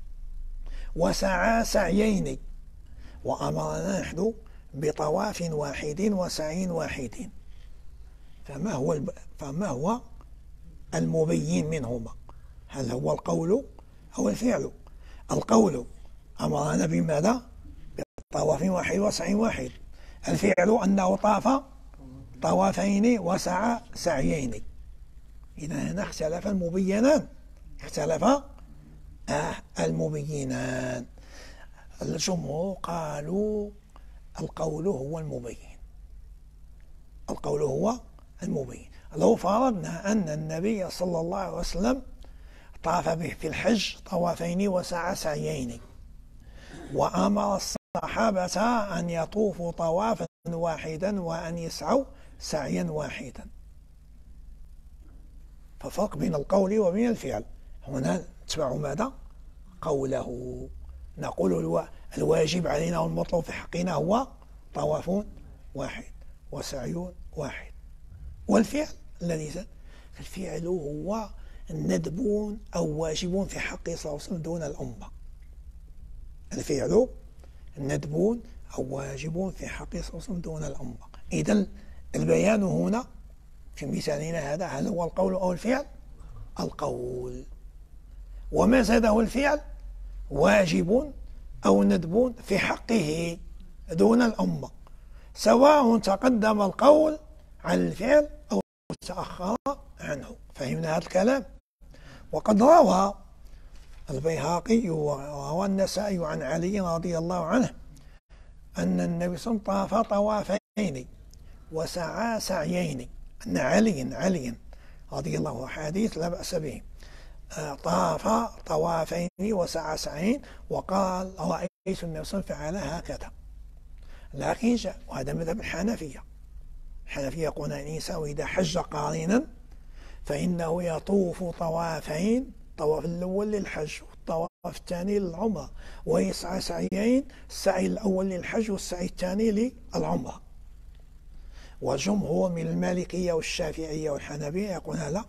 وسعى سعيين وأمرنا نحن بطواف واحد وسعي واحد، فما هو الب... فما هو المبين منهما؟ هل هو القول أو الفعل؟ القول أمرنا بماذا؟ بطواف واحد وسعي واحد. الفعل أنه طاف طوافين وسعى سعيين. إذا هنا اختلف المبينان، اختلف آه المبينان. الجمهور قالوا القول هو المبين، القول هو المبين. لو فرضنا أن النبي صلى الله عليه وسلم طاف به في الحج طوافين وسعى سعيين وأمر الصحابة أن يطوفوا طوافا واحدا وأن يسعوا سعيا واحدا، ففرق بين القول وبين الفعل. هنا نتبع ماذا؟ قوله. نقول الواجب علينا والمطلوب في حقنا هو طواف واحد وسعي واحد. والفعل الذي الفعل هو ندب أو واجب في حق صلى الله عليه وسلم دون الأمة. الفعل ندب أو واجب في حق صلى الله عليه وسلم دون الأمة. إذن البيان هنا في مثالنا هذا هل هو القول أو الفعل؟ القول. وما زاده الفعل واجب أو ندب في حقه دون الأمة، سواء تقدم القول عن الفعل أو تأخر عنه. فهمنا هذا الكلام؟ وقد روى البيهقي وروى النسائي عن علي رضي الله عنه أن النبي صلى الله عليه وسلم طاف طوافين وسعى سعيين. أن علي علي رضي الله عنه حديث لا بأس به، طاف طوافين وسعى سعيين وقال رأيت النبي صلى الله عليه وسلم فعل هكذا. لكن جاء، وهذا مذهب الحنفية، الحنفية يقولون الإنسان إذا حج قارنا فإنه يطوف طوافين، الطواف الأول للحج والطواف الثاني للعمرة، ويسعى سعيين، السعي الأول للحج والسعي الثاني للعمرة. والجمهور من المالكية والشافعية والحنفية يقولون لا،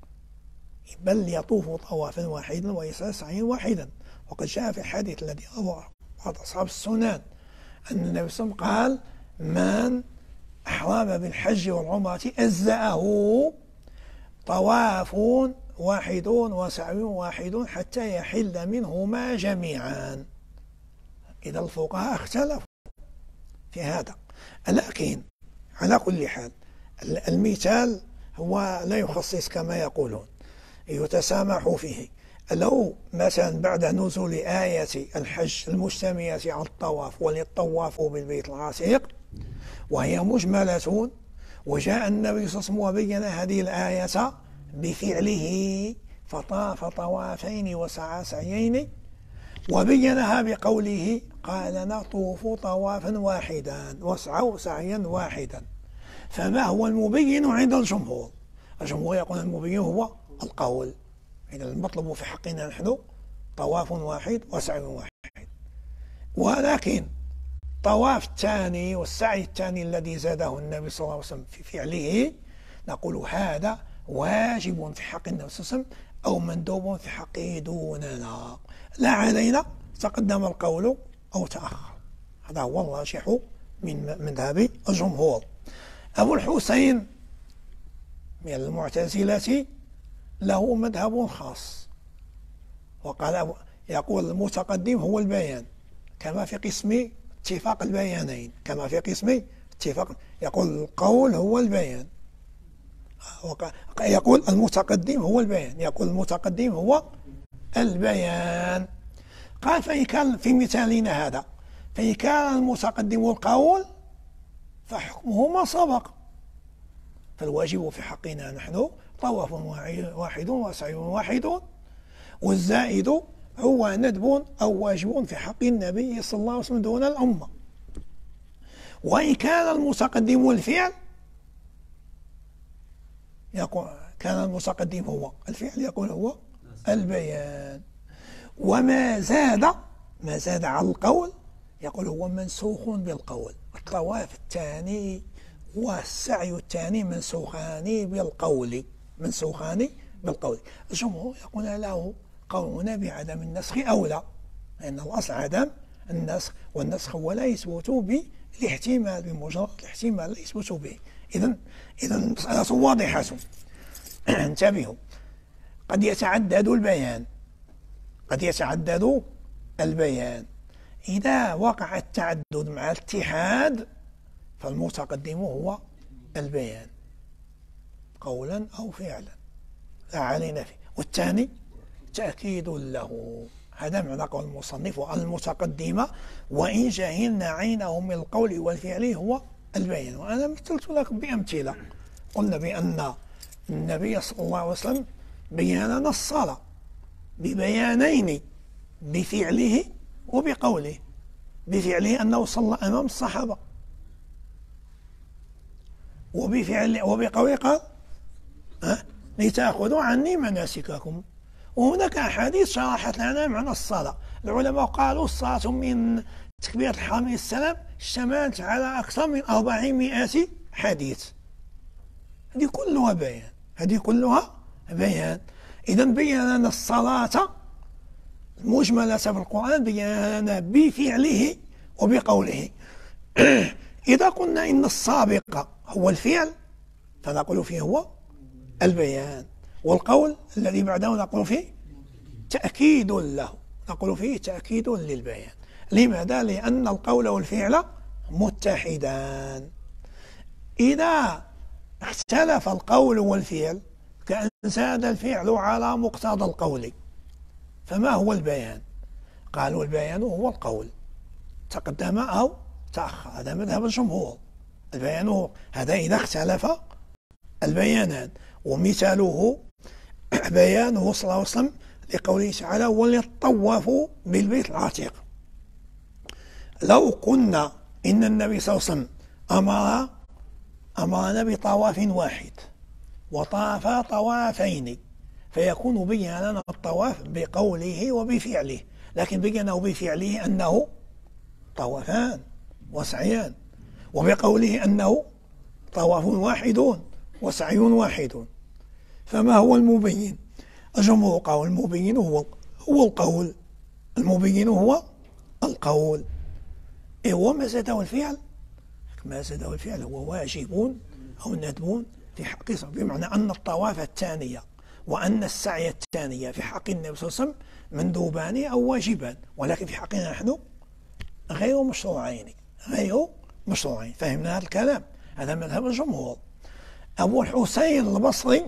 بل يطوف طوافا واحدا ويسعى سعيا واحدا. وقد جاء في الحديث الذي رواه بعض أصحاب السنن أن النبي صلى الله عليه وسلم قال من أحرم بالحج والعمرة أجزأه طواف واحد وسعي واحد حتى يحل منهما جميعا. إذا الفقهاء اختلفوا في هذا، لكن على كل حال المثال هو لا يخصص كما يقولون، يتسامح فيه. لو مثلا بعد نزول آية الحج المشتملة على الطواف وليطوافوا بالبيت العتيق وهي مجملة، وجاء النبي صلى الله عليه وسلم وبين هذه الآية بفعله فطاف طوافين وسعى سعيين، وبينها بقوله قال نطوف طوافا واحدا واسعوا سعيا واحدا، فما هو المبين عند الجمهور؟ الجمهور يقول المبين هو القول، إذا المطلوب في حقنا نحن طواف واحد وسعي واحد. ولكن الطواف الثاني والسعي الثاني الذي زاده النبي صلى الله عليه وسلم في فعله نقول هذا واجب في حق النبي صلى الله عليه وسلم أو مندوب في حقه دوننا، لا علينا تقدم القول أو تأخر. هذا هو الراجح من مذهب الجمهور. أبو الحسين من المعتزلة له مذهب خاص، وقال يقول المتقدم هو البيان كما في قسم اتفاق البيانين، كما في قسم اتفاق، يقول القول هو البيان، يقول المتقدم هو البيان، يقول المتقدم هو البيان. قال فإن كان في مثالنا هذا فإن كان المتقدم القول فحكمه ما سبق، فالواجب في حقنا نحن طواف واحد وسعي واحد، والزائد هو ندب أو واجب في حق النبي صلى الله عليه وسلم دون الأمة. وإن كان المتقدم الفعل يقول كان المتقدم هو الفعل يقول هو البيان، وما زاد ما زاد على القول يقول هو منسوخ بالقول. الطواف الثاني والسعي الثاني منسوخان بالقول، منسوخان بالقول. الجمهور يقول له قولنا بعدم النسخ أولى، لأن الأصل عدم النسخ، والنسخ هو لا يثبت بالاحتمال، بمجرد الاحتمال لا يثبت به. إذن إذن المسألة واضحة. انتبهوا، قد يتعدد البيان، قد يتعدد البيان. إذا وقع التعدد مع الاتحاد فالمتقدم هو البيان قولا أو فعلا لا علينا فيه، والثاني تأكيد له. هذا معنى قول المصنف المتقدمة وإن جهلنا عينه من القول والفعل هو البيان. وأنا مثلت لكم بأمثلة، قلنا بأن النبي صلى الله عليه وسلم بيان لنا الصلاة ببيانين، بفعله وبقوله. بفعله أنه صلى أمام الصحابة، وبفعله وبقوله قال أه؟ لتأخذوا عني مناسككم. وهناك أحاديث شرحت لنا معنى الصلاة. العلماء قالوا الصلاة من تكبيرة الحرام إلى السلام اشتملت على أكثر من أربعمائة حديث. هذه كلها بيان، هذه كلها بيان. إذا بين لنا الصلاة المجملة في القرآن بين لنا بفعله وبقوله. إذا قلنا إن السابق هو الفعل فنقول فيه هو البيان، والقول الذي بعده نقول فيه تأكيد له، نقول فيه تأكيد للبيان. لماذا؟ لأن القول والفعل متحدان. إذا اختلف القول والفعل كأن زاد الفعل على مقتضى القول فما هو البيان؟ قالوا البيان هو القول تقدم أو تأخر، هذا مذهب الجمهور. البيان هو هذا إذا اختلف البيانان، ومثاله بيانه صلى الله عليه وسلم لقوله تعالى وليطوفوا بالبيت العتيق. لو قلنا إن النبي صلى الله عليه وسلم أمر أمرنا بطواف واحد وطاف طوافين فيكون بين لنا الطواف بقوله وبفعله، لكن بينه بفعله أنه طوافان وسعيان، وبقوله أنه طواف واحد وسعي واحد. فما هو المبين؟ الجمهور قال المبين هو هو القول، المبين هو القول. إيه هو ما زاده الفعل؟ ما زاده الفعل هو واجب أو ندب في حق، بمعنى أن الطواف الثانية وأن السعي الثانية في حق النبي صلى الله عليه وسلم مندوبان أو واجبان، ولكن في حقنا نحن غير مشروعين، غير مشروعين. فهمنا هذا الكلام؟ هذا مذهب الجمهور. أبو الحسين البصري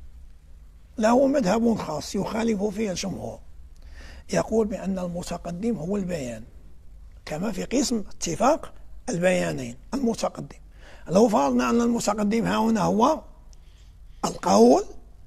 له مذهب خاص يخالف فيه الجمهور، يقول بأن المتقدم هو البيان كما في قسم اتفاق البيانين. المتقدم لو فرضنا أن المتقدم هنا هو القول،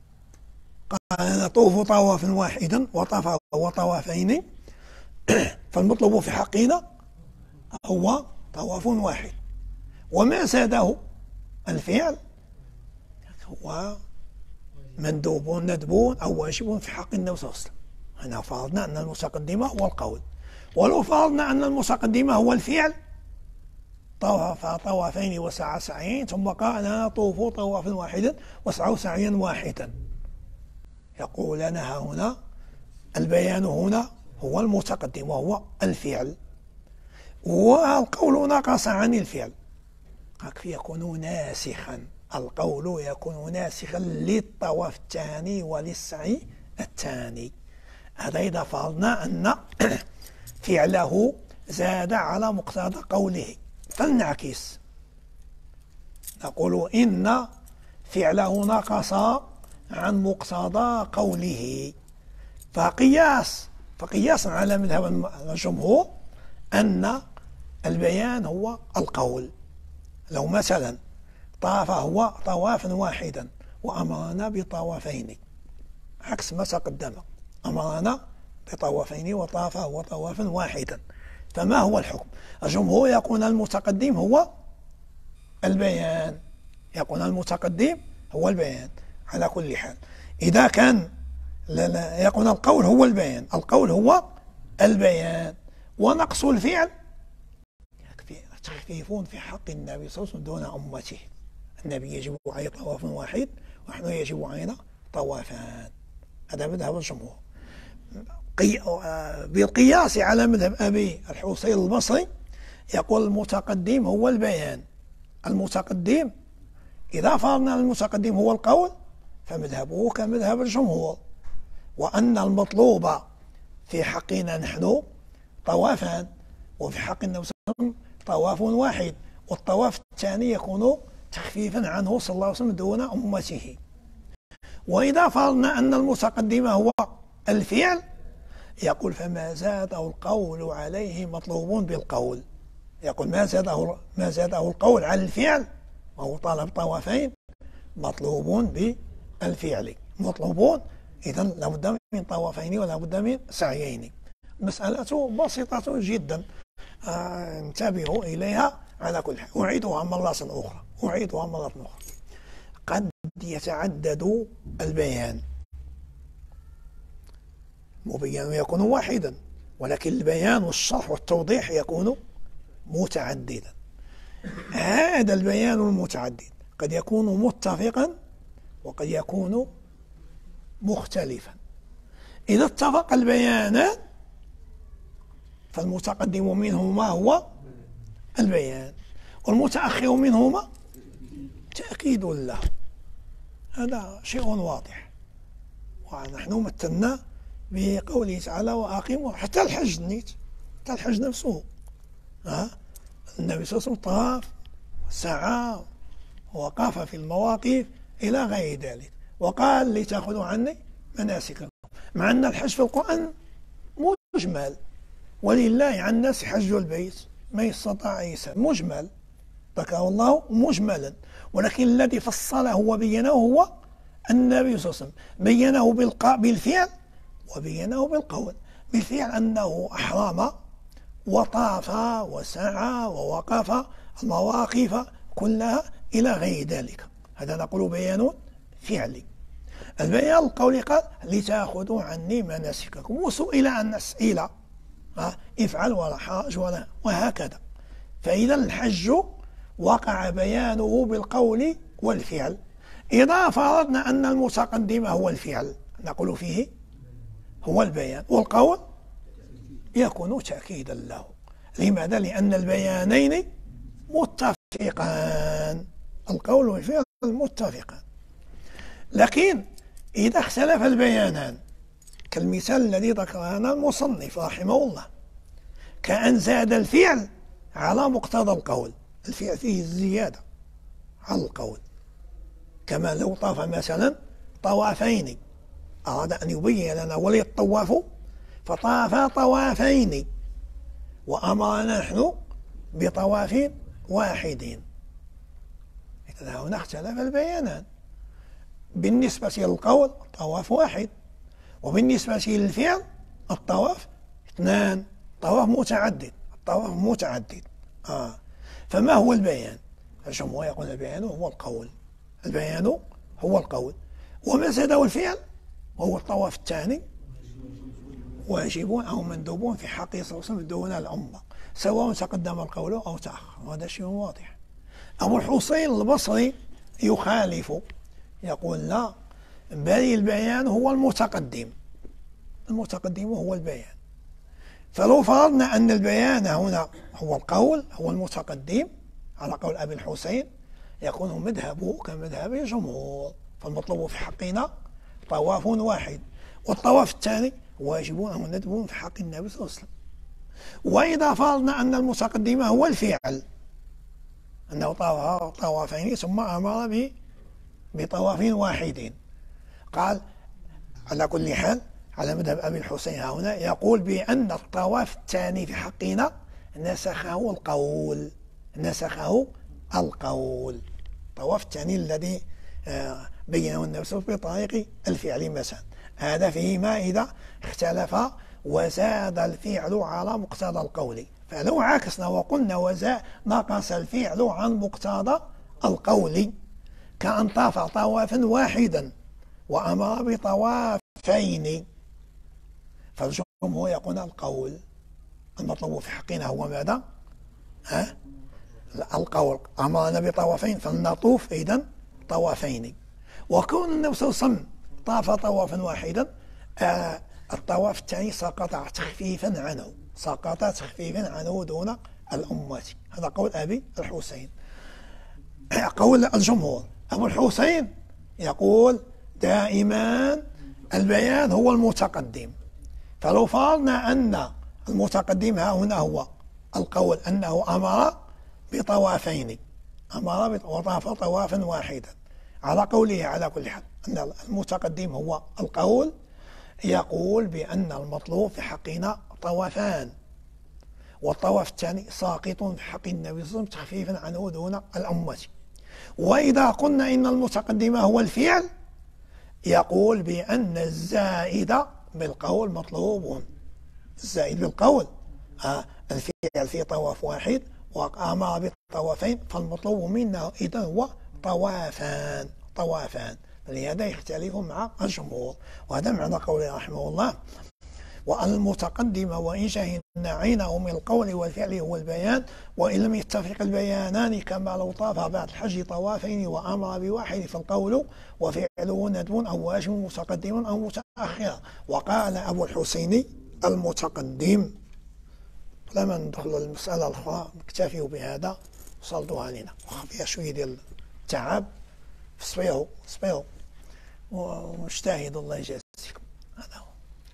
قال نطوف طوافا واحدا وطاف وطوافين، فالمطلوب في حقنا هو طواف واحد، وما زاده الفعل هو مندوب ندب أو واجب في حق النبي صلى الله عليه وسلم. هنا فرضنا أن المتقدم هو القول، ولو فرضنا أن المتقدم هو الفعل طواف طوافين وسعى سعيين ثم قال أنا طوفوا طوافا واحدا وسعوا سعيا واحدا، يقول لنا هنا البيان هنا هو المتقدم وهو الفعل، والقول نقص عن الفعل يكون ناسخا. القول يكون ناسخا للطواف الثاني وللسعي الثاني. هذا إذا فرضنا أن فعله زاد على مقتضى قوله. فلنعكس نقول إن فعله نقص عن مقتضى قوله، فقياس فقياسا على مذهب الجمهور أن البيان هو القول. لو مثلا طاف هو طوافا واحدا وأمرنا بطوافين عكس ما تقدم، أمرنا بطوافين وطاف هو طوافا واحدا، فما هو الحكم؟ الجمهور يقول المتقدم هو البيان، يقول المتقدم هو البيان على كل حال. إذا كان لا لا يقول القول هو البيان، القول هو البيان، ونقص الفعل تخفيف في حق النبي صلى الله عليه وسلم دون أمته. النبي يجب عليه طواف واحد ونحن يجب علينا طوافان. هذا مذهب الجمهور. بالقياس على مذهب أبي الحسين البصري يقول المتقدم هو البيان. المتقدم إذا فرضنا المتقدم هو القول فمذهبه كمذهب الجمهور، وأن المطلوب في حقنا نحن طوافان وفي حق النبي صلى الله عليه وسلم طواف واحد، والطواف الثاني يكون تخفيفا عنه صلى الله عليه وسلم دون أمته. وإذا فرضنا أن المتقدم هو الفعل يقول فما زاده القول عليه مطلوب بالقول. يقول ما زاده ما زاده القول على الفعل وهو طلب طوافين مطلوب بالفعل. مطلوبون إذا لابد من طوافين ولا بد من سعيين. مسألة بسيطة جدا، آه انتبهوا إليها على كل حال. أعيدها مرة أخرى أعيدها مرة أخرى قد يتعدد البيان، مبين يكون واحدا، ولكن البيان والشرح والتوضيح يكون متعددا. هذا البيان المتعدد قد يكون متفقا وقد يكون مختلفا. إذا اتفق البيانان فالمتقدم منهما هو البيان والمتأخر منهما تأكيد له. هذا شيء واضح. ونحن مثلنا بقوله تعالى وأقيموا حتى الحج نيت حتى الحج نفسه. ها النبي صلى الله عليه وسلم طاف سعى وقف في المواقف إلى غير ذلك، وقال لتأخذوا عني مناسككم، مع أن الحج في القرآن مجمل، ولله على الناس حج البيت ما استطاع يسعى، مجمل ذكره الله مجملا، ولكن الذي فصله وبينه هو النبي صلى الله عليه وسلم. بينه بالفعل وبينه بالقول. بالفعل أنه أحرم وطاف وسعى ووقف المواقف كلها إلى غير ذلك، هذا نقول بيان فعلي. البيان القولي قال لتأخذوا عني مناسككم، وسئل عن أسئلة افعل ولا حرج ولا وهكذا. فإذا الحج وقع بيانه بالقول والفعل. إذا فرضنا أن المتقدم هو الفعل نقول فيه هو البيان، والقول يكون تأكيدا له. لماذا؟ لأن البيانين متفقان، القول والفعل متفقان. لكن إذا اختلف البيانان كالمثال الذي ذكره لنا المصنف رحمه الله، كأن زاد الفعل على مقتضى القول، الفعل فيه الزيادة على القول، كما لو طاف مثلا طوافين، أراد أن يبين لنا وليطوف فطاف طوافين وأمرنا نحن بطواف واحد. إذا هنا اختلف البيانان، بالنسبة للقول طواف واحد، وبالنسبة للفعل الطواف اثنان، طواف متعدد، الطواف متعدد. آه. فما هو البيان؟ الجمهور يقول البيان هو القول، البيان هو القول. وما زاده الفعل وهو الطواف الثاني واجب أو مندوب في حق صلى الله عليه وسلم دون الأمة، سواء تقدم القول أو تأخر، وهذا شيء واضح. أبو الحسين البصري يخالف، يقول لا، بل البيان هو المتقدم، المتقدم هو البيان. فلو فرضنا أن البيان هنا هو القول، هو المتقدم على قول أبي الحسين، يكون مذهبه كمذهب الجمهور، فالمطلوب في حقنا طواف واحد، والطواف الثاني واجب أو ندب في حق النبي صلى الله عليه وسلم. وإذا فرضنا أن المتقدم هو الفعل، أنه طاف طوافين ثم أمر به بطواف واحد، قال على كل حال على مذهب أبي الحسين هنا يقول بأن الطواف الثاني في حقنا نسخه القول، نسخه القول، الطواف الثاني الذي بينه النبي صلى الله عليه وسلم بطريق الفعل مثلا، هذا فيما إذا اختلف وزاد الفعل على مقتضى القول. فلو عكسنا وقلنا وزاد نقص الفعل عن مقتضى القول، كأن طاف طوافا واحدا وأمر بطوافين، فالجمهور يقول القول المطلوب في حقنا هو ماذا؟ ها؟ القول، أمرنا بطوافين فلنطوف إذن طوافين. وكون النبي صلى الله عليه وسلم طاف طوافا واحدا، آه الطواف الثاني سقط تخفيفا عنه، سقط تخفيفا عنه دون الأمة. هذا قول أبي الحسين. قول الجمهور أبو الحسين يقول دائما البيان هو المتقدم، فلو فرضنا أن المتقدم ها هنا هو القول أنه أمر بطوافين، أمر وطاف طوافا واحدا، على قوله على كل حال أن المتقدم هو القول، يقول بأن المطلوب في حقنا طوافان، والطواف الثاني ساقط في حق النبي صلى الله عليه وسلم تخفيفا عنه دون الأمة. وإذا قلنا إن المتقدم هو الفعل، يقول بأن الزائد بالقول مطلوب، الزائد بالقول آه الفعل في طواف واحد وأمر بطوافين، فالمطلوب منا إذا هو طوافان، طوافان، فلهذا يختلف مع الجمهور. وهذا معنى قوله رحمه الله: وأن المتقدم وإن شهدنا عينه من القول والفعل هو البيان، وإن لم يتفق البيانان كما لو طاف بعد الحج طوافين وأمر بواحد فالقول وفعله ندب أو واجب متقدم أو متأخر. وقال أبو الحسين المتقدم. لما ندخل المسألة الأخرى نكتفي بهذا، وصلتها لنا وخفيها شوية ديال التعب، فاصبروا اصبروا واجتهدوا الله يجازيكم. هذا هو.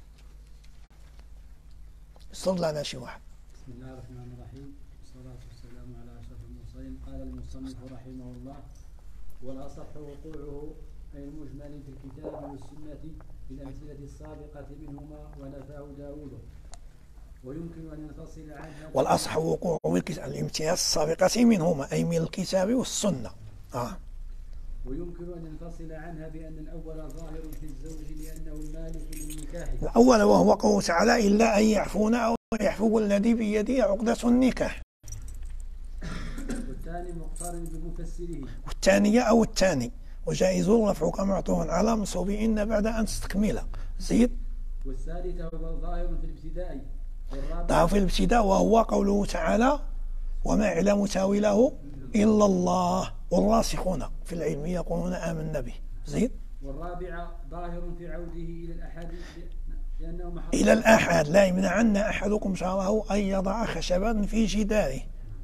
صل لنا شي واحد. بسم الله الرحمن الرحيم، والصلاة والسلام على أشرف المرسلين. قال المصنف رحمه الله: والأصح وقوعه أي المجمل في الكتاب والسنة بالأمثلة السابقة منهما ونفاه داود، ويمكن أن ينفصل عنها. والأصح وقوعه الامتياز السابقة منهما أي من الكتاب والسنة. آه. ويمكن أن ينفصل عنها بأن الأول ظاهر في الزوج لأنه المالك للنكاح. الأول وهو قوله تعالى: إلا أن يعفون أو يعفو الذي بيده عقدة النكاح. والثاني مقترن بمفسره. والثانية أو الثاني وجائز رفعك معطوف على منصوب إن بعد أن تستكمل. زيد. والثالث هو ظاهر في الابتداء. ظاهر في الابتداء وهو قوله تعالى: وما يعلم تاويله إلا الله والراسخون في العلم يقولون آمنا به. زيد. والرابع ظاهر في عوده إلى الأحد لأنه إلى الأحد لا يمنعن أحدكم شعره أن يضع خشبا في جداره.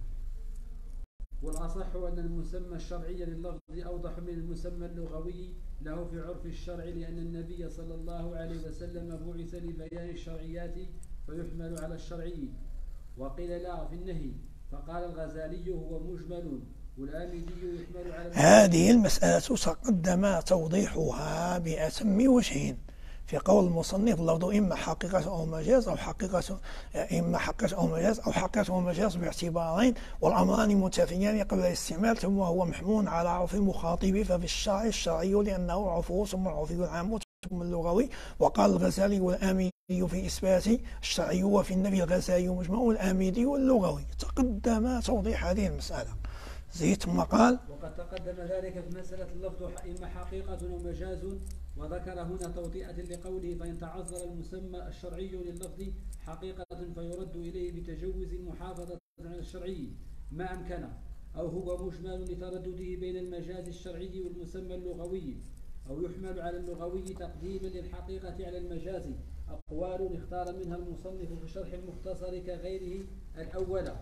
والأصح أن المسمى الشرعي لللفظ أوضح من المسمى اللغوي له في عرف الشرع، لأن النبي صلى الله عليه وسلم بعث لبيان الشرعيات فيحمل على الشرعي، وقيل لا في النهي، فقال الغزالي هو مجمل، والآمدي يحمل على هذه المسألة تقدم توضيحها بأتم وجه في قول المصنف: اللفظ إما حقيقة أو مجاز أو حقيقة إما حقيقة أو مجاز أو حقيقة ومجاز باعتبارين، والأمران منتفيان قبل الاستعمال، ثم هو محمول على عرف المخاطب، ففي الشرع الشرعي لأنه عرفه ثم العرفي العام ثم اللغوي. وقال الغزالي: والآمدي في إثبات الشرعي وفي النفي الغزالي مجمع الآمدي واللغوي. تقدم توضيح هذه المسألة. زيد ثم قال وقد تقدم ذلك في مسألة اللفظ إما حقيقة أو مجاز، وذكر هنا توطئة لقوله فإن تعذر المسمى الشرعي لللفظ حقيقة فيرد إليه بتجوز محافظة على الشرعي ما أمكن، أو هو مجمل لتردده بين المجاز الشرعي والمسمى اللغوي، أو يحمل على اللغوي تقديما للحقيقة على المجاز. أقوال اختار منها المصنف في شرح المختصر كغيره الأول.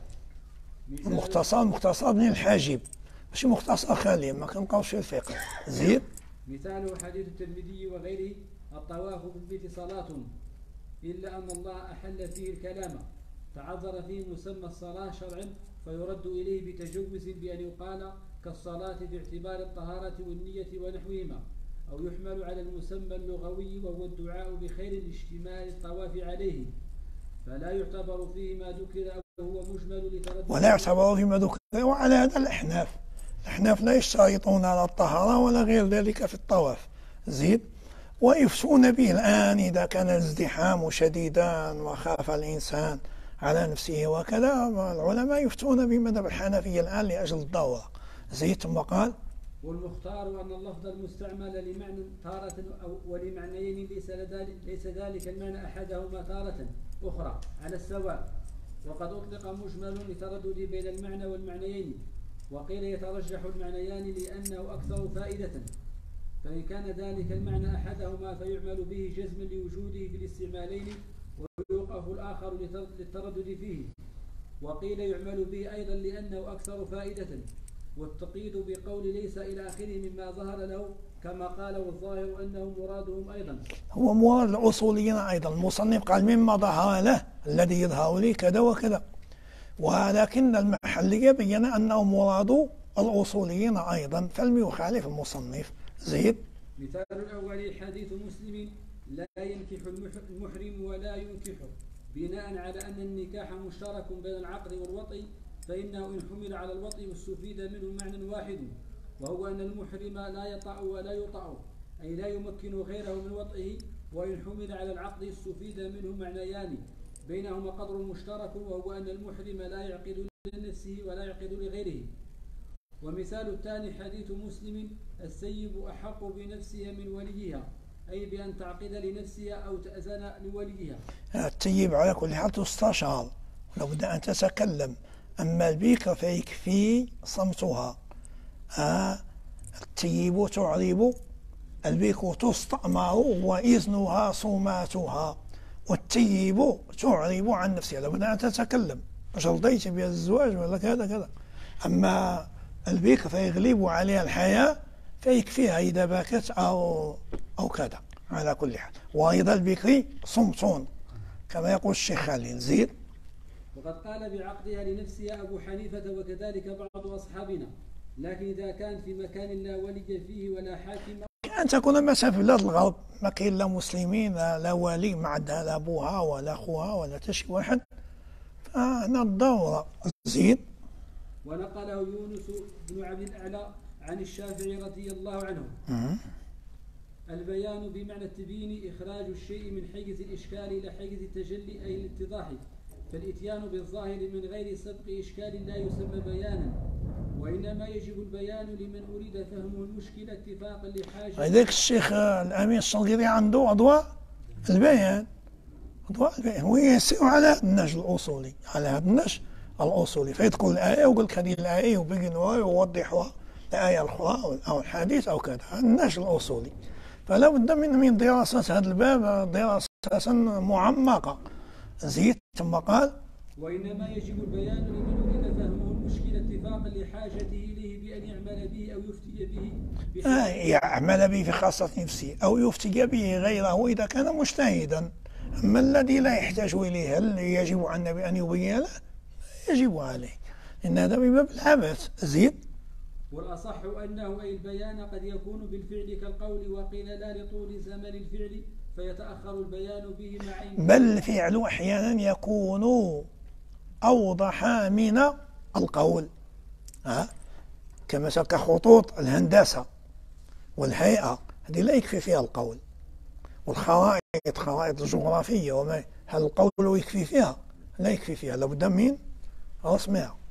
المختصر مختصر ابن الحاجب ماشي مختصر خالي ما كنبقاوش في الفقه. زيد مثاله حديث الترمذي وغيره الطواف بالبيت صلاة إلا أن الله أحل فيه الكلام، تعذر فيه مسمى الصلاة شرعا فيرد إليه بتجوز بأن يقال كالصلاة باعتبار الطهارة والنية ونحوهما، أو يحمل على المسمى اللغوي وهو الدعاء بخير لاشتمال الطواف عليه، فلا يعتبر فيه ما ذكر أو هو مجمل لتردد ولا يعتبر فيما ذكر. وعلى هذا الأحناف الأحناف لا يشترطون على الطهارة ولا غير ذلك في الطواف. زيد ويفتون به الآن إذا كان الازدحام شديدا وخاف الإنسان على نفسه وكذا، العلماء يفتون بمذهب الحنفية الآن لأجل الضرورة. زيد ثم قال والمختار أن اللفظ المستعمل لمعنى تارة أو ولمعنيين ليس, ليس ذلك المعنى أحدهما تارة أخرى على السواء، وقد أطلق مجمل لتردد بين المعنى والمعنيين، وقيل يترجح المعنيان لأنه أكثر فائدة، فإن كان ذلك المعنى أحدهما فيعمل به جزما لوجوده في الاستعمالين ويوقف الآخر للتردد فيه، وقيل يعمل به أيضا لأنه أكثر فائدة، والتقييد بقول ليس إلى آخره مما ظهر له كما قال، والظاهر أنه مرادهم أيضا هو مراد الأصوليين أيضا. المصنف قال مما ظهر له الذي يظهر لي كذا وكذا، ولكن المحلي بين أنه مراد الأصوليين أيضا فلم يخالف المصنف. زيد مثال الأول حديث مسلم لا ينكح المحرم ولا ينكحه، بناء على أن النكاح مشترك بين العقد والوطء، فإنه إن حمل على الوطء واستفيد منه معنى واحد، وهو أن المحرم لا يطأ ولا يطأ، أي لا يمكن غيره من وطئه، وإن حمل على العقد استفيد منه معنيان بينهما قدر مشترك، وهو أن المحرم لا يعقد لنفسه ولا يعقد لغيره. ومثال الثاني حديث مسلم السيب أحق بنفسها من وليها، أي بأن تعقد لنفسها أو تأذن لوليها. الطيب على كل حال تستشار لو بد أن تتكلم، أما البكر فيكفي صمتها. آه الطيب تعرب، البكر تستأمر وإذنها صماتها، والطيب تعرب عن نفسها لو بد أن تتكلم باش رضيت بها الزواج ولا كذا كذا. أما البكر فيغلب عليها الحياة فيكفيها إذا بكت أو أو كذا. على كل حال وأيضا البكر صمتون كما يقول الشيخ خليل. زيد وقد قال بعقدها لنفسها أبو حنيفة وكذلك بعض أصحابنا، لكن إذا كان في مكان لا ولي فيه ولا حاكم، أن تكون مثلا في بلاد الغرب ما كاين لا مسلمين لا والي ما عندها لا أبوها ولا أخوها ولا حتى شي واحد، فهنا الضرورة. زيد ونقله يونس بن عبد الأعلى عن الشافعي رضي الله عنه م- البيان بمعنى التبيين إخراج الشيء من حيز الإشكال إلى حيز التجلي أي الاتضاح، فالإتيان بالظاهر من غير سبق إشكال لا يسمى بيانا، وإنما يجب البيان لمن أريد فهمه المشكلة اتفاقا لحاجة. هذاك الشيخ الأمين الشنقيطي عنده أضواء البيان، أضواء البيان هو يسير على هذا النهج الأصولي، على هذا النهج الأصولي، فيذكر الآية ويقول لك هذه الآية ويبينها ويوضحها الآية الأخرى أو الحديث أو كذا، النهج الأصولي. فلا بد من من دراسة هذا الباب دراسة معمقة. زيد ثم قال وإنما يجب البيان لمن أريد فهمه المشكلة اتفاقا لحاجته إليه بأن يعمل به أو يفتي به آه يعمل به في خاصة نفسه أو يفتي به غيره إذا كان مجتهدا. أما الذي لا يحتاج إليه هل يجب على النبي أن يبين له؟ يجب عليه، إن هذا من باب العبث. زيد والأصح أنه أي البيان قد يكون بالفعل كالقول، وقيل لا لطول زمن الفعل فيتأخر البيان به مع إمكان. بل الفعل أحيانا يكون أوضح من القول، ها كمثلا كخطوط الهندسة والهيئة هذه لا يكفي فيها القول، والخرائط خرائط الجغرافية وما هل القول يكفي فيها؟ لا يكفي فيها، لابد من رسمها.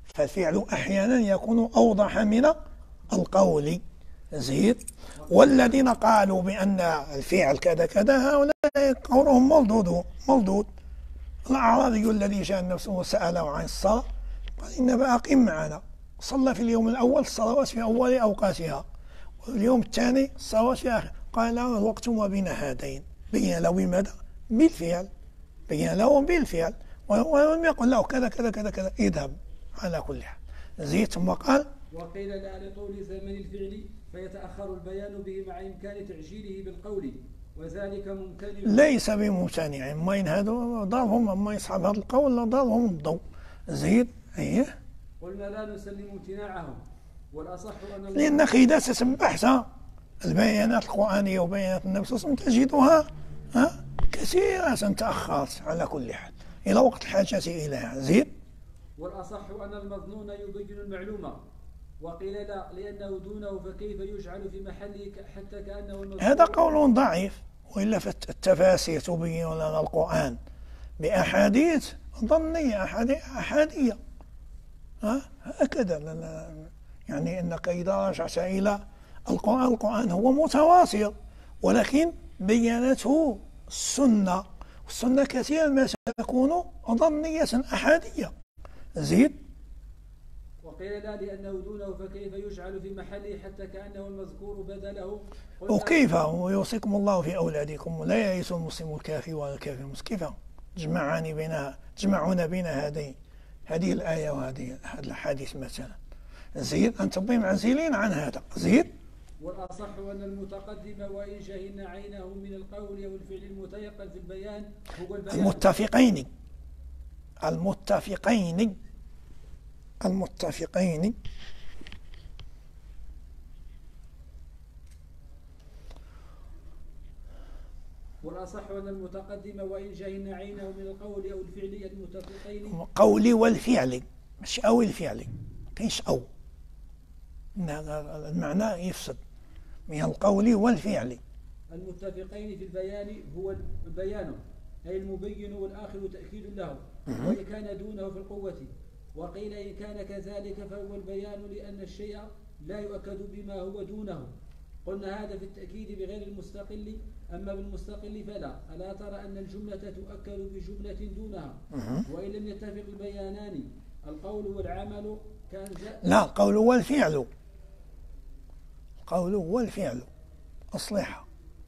فالفعل أحيانا يكون أوضح من القول. زيد. والذين قالوا بأن الفعل كذا كذا هؤلاء قولهم مردود مردود. الأعرابي الذي جاء نفسه وسأله عن الصلاة قال إنما أقم معنا، صلى في اليوم الأول الصلوات في أول أوقاتها، واليوم الثاني الصلوات في آخر. قال له الوقت ما بين هذين. بين له بماذا؟ بالفعل. بين له بالفعل، ولم يقل له كذا كذا كذا كذا اذهب. على كل حال. زيد. ثم قال وقيل لا لطول زمن الفعل فيتأخر البيان به مع إمكان تعجيله بالقول، وذلك ممتنع. ليس بممتنع. ما إن هذا ضربهم، ما يصحب هذا القول ضربهم الضوء. زيد. أيه. قلنا لا نسلم امتناعهم، والأصح أن لأنك إذا تتبعت البيانات القرآنية وبيانات النبي صلى الله عليه وسلم تجدها ها كثيرة تأخرت على كل حال إلى وقت الحاجة إليها. زيد. والأصح أن المظنون يبين المعلومة، وقيل لا لأنه دونه فكيف يجعل في محله حتى كأنه المظنون. هذا قول ضعيف، وإلا فالتفاسير تبين لنا القرآن بأحاديث ظنية أحادية ها هكذا. يعني أنك إذا رجعت إلى القرآن، القرآن هو متواصل ولكن بيانته السنة، والسنة كثيرا ما تكون ظنية أحادية. زيد. وقيل لا لأنه دونه فكيف يجعل في محله حتى كأنه المذكور بدله. وكيف ويوصيكم الله في أولادكم لا يئس المسلم الكافر ولا الكافر المسلم. كيف تجمعان بين تجمعون بين هذه هذه الآية وهذه هذا الحديث مثلا. زيد. أنتم معزلين عن هذا. زيد. والأصح أن المتقدم وإن شهدنا عينه من القول أو الفعل المتيقن في البيان هو البيان. المتفقين المتفقين المتفقين والأصح أن المتقدم وإن شهدنا عينه من القول أو الفعل المتفقين. قولي والفعل مش أو الفعل، كاينش أو، المعنى يفسد. من القول والفعل المتفقين في البيان هو البيان أي المبين، والآخر تأكيد له وإن كان دونه في القوة. وقيل إن كان كذلك فهو البيان لأن الشيء لا يؤكد بما هو دونه. قلنا هذا في التأكيد بغير المستقل، أما بالمستقل فلا. ألا ترى أن الجملة تؤكد بجملة دونها، وإن لم يتفق البيانان القول والعمل كان زائد. لا، القول والفعل، القول والفعل أصلحها.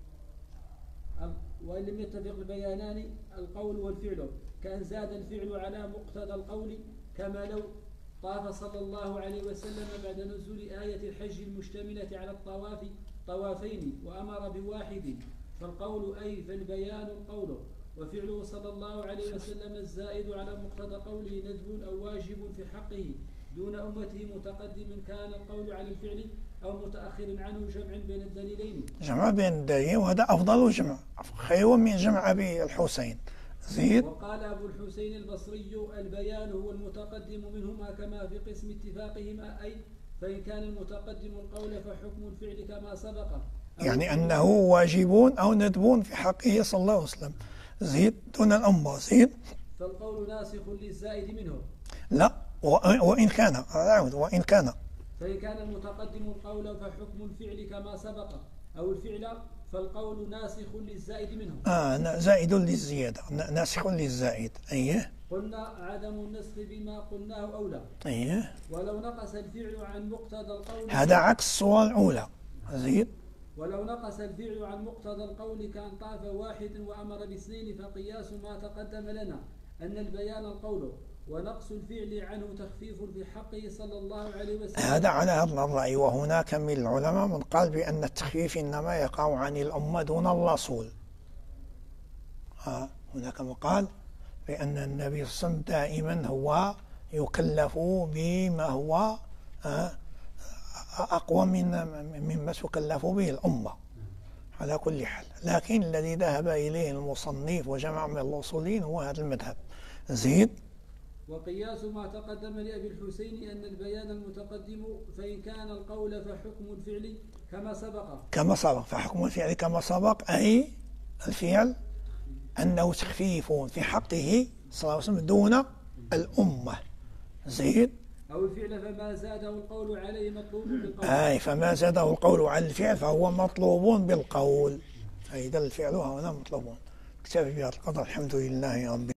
وإن لم يتفق البيانان القول والفعل كان زاد الفعل على مقتضى القول، كما لو طاف صلى الله عليه وسلم بعد نزول آية الحج المشتملة على الطواف طوافين وأمر بواحد، فالقول أي فالبيان القول، وفعله صلى الله عليه وسلم الزائد على مقتضى قوله ندب أو واجب في حقه دون أمته متقدم كان القول على الفعل أو متأخر عنه جمع بين الدليلين. جمع بين الدليلين، وهذا أفضل جمع، خير من جمع أبي الحسين. زيد. وقال أبو الحسين البصري البيان هو المتقدم منهما كما في قسم اتفاقهما، أي فإن كان المتقدم القول فحكم الفعل كما سبق، يعني أنه واجب أو ندب في حقه صلى الله عليه وسلم. زيد دون الأمة. زيد. فالقول ناسخ للزائد منه. لا، وإن كان أعود وإن كان فإن كان المتقدم القول فحكم الفعل كما سبق، أو الفعل فالقول ناسخ للزائد منه. آه زائد للزيادة، ناسخ للزائد. أيه. قلنا عدم النسخ بما قلناه أولى. أيه. ولو نقص الفعل عن مقتضى القول، هذا عكس الصورة الأولى. زيد. ولو نقص الفعل عن مقتضى القول كان طاف واحد وأمر باثنين، فقياس ما تقدم لنا أن البيان القول ونقص الفعل عنه تخفيف في حقه صلى الله عليه وسلم. هذا على هذا الرأي. وهناك من العلماء من قال بأن التخفيف إنما يقع عن الأمة دون الرسول. آه. هناك من قال بأن النبي صلى الله عليه وسلم دائما هو يكلف بما هو آه أقوى من مما تكلف به الأمة على كل حال. لكن الذي ذهب إليه المصنف وجمع من الأصوليين هو هذا المذهب. زيد. وقياس ما تقدم لأبي الحسين أن البيان المتقدم فإن كان القول فحكم الفعل كما سبق. كما سبق، فحكم الفعل كما سبق، أي الفعل أنه تخفيف في حقه صلى الله عليه وسلم دون الأمة. زيد. أو الفعل فما زاده القول عليه مطلوب بالقول. أي فما زاده القول على الفعل فهو مطلوب بالقول. أي ذا الفعل هنا مطلوب. اكتفي بهذا القدر. الحمد لله رب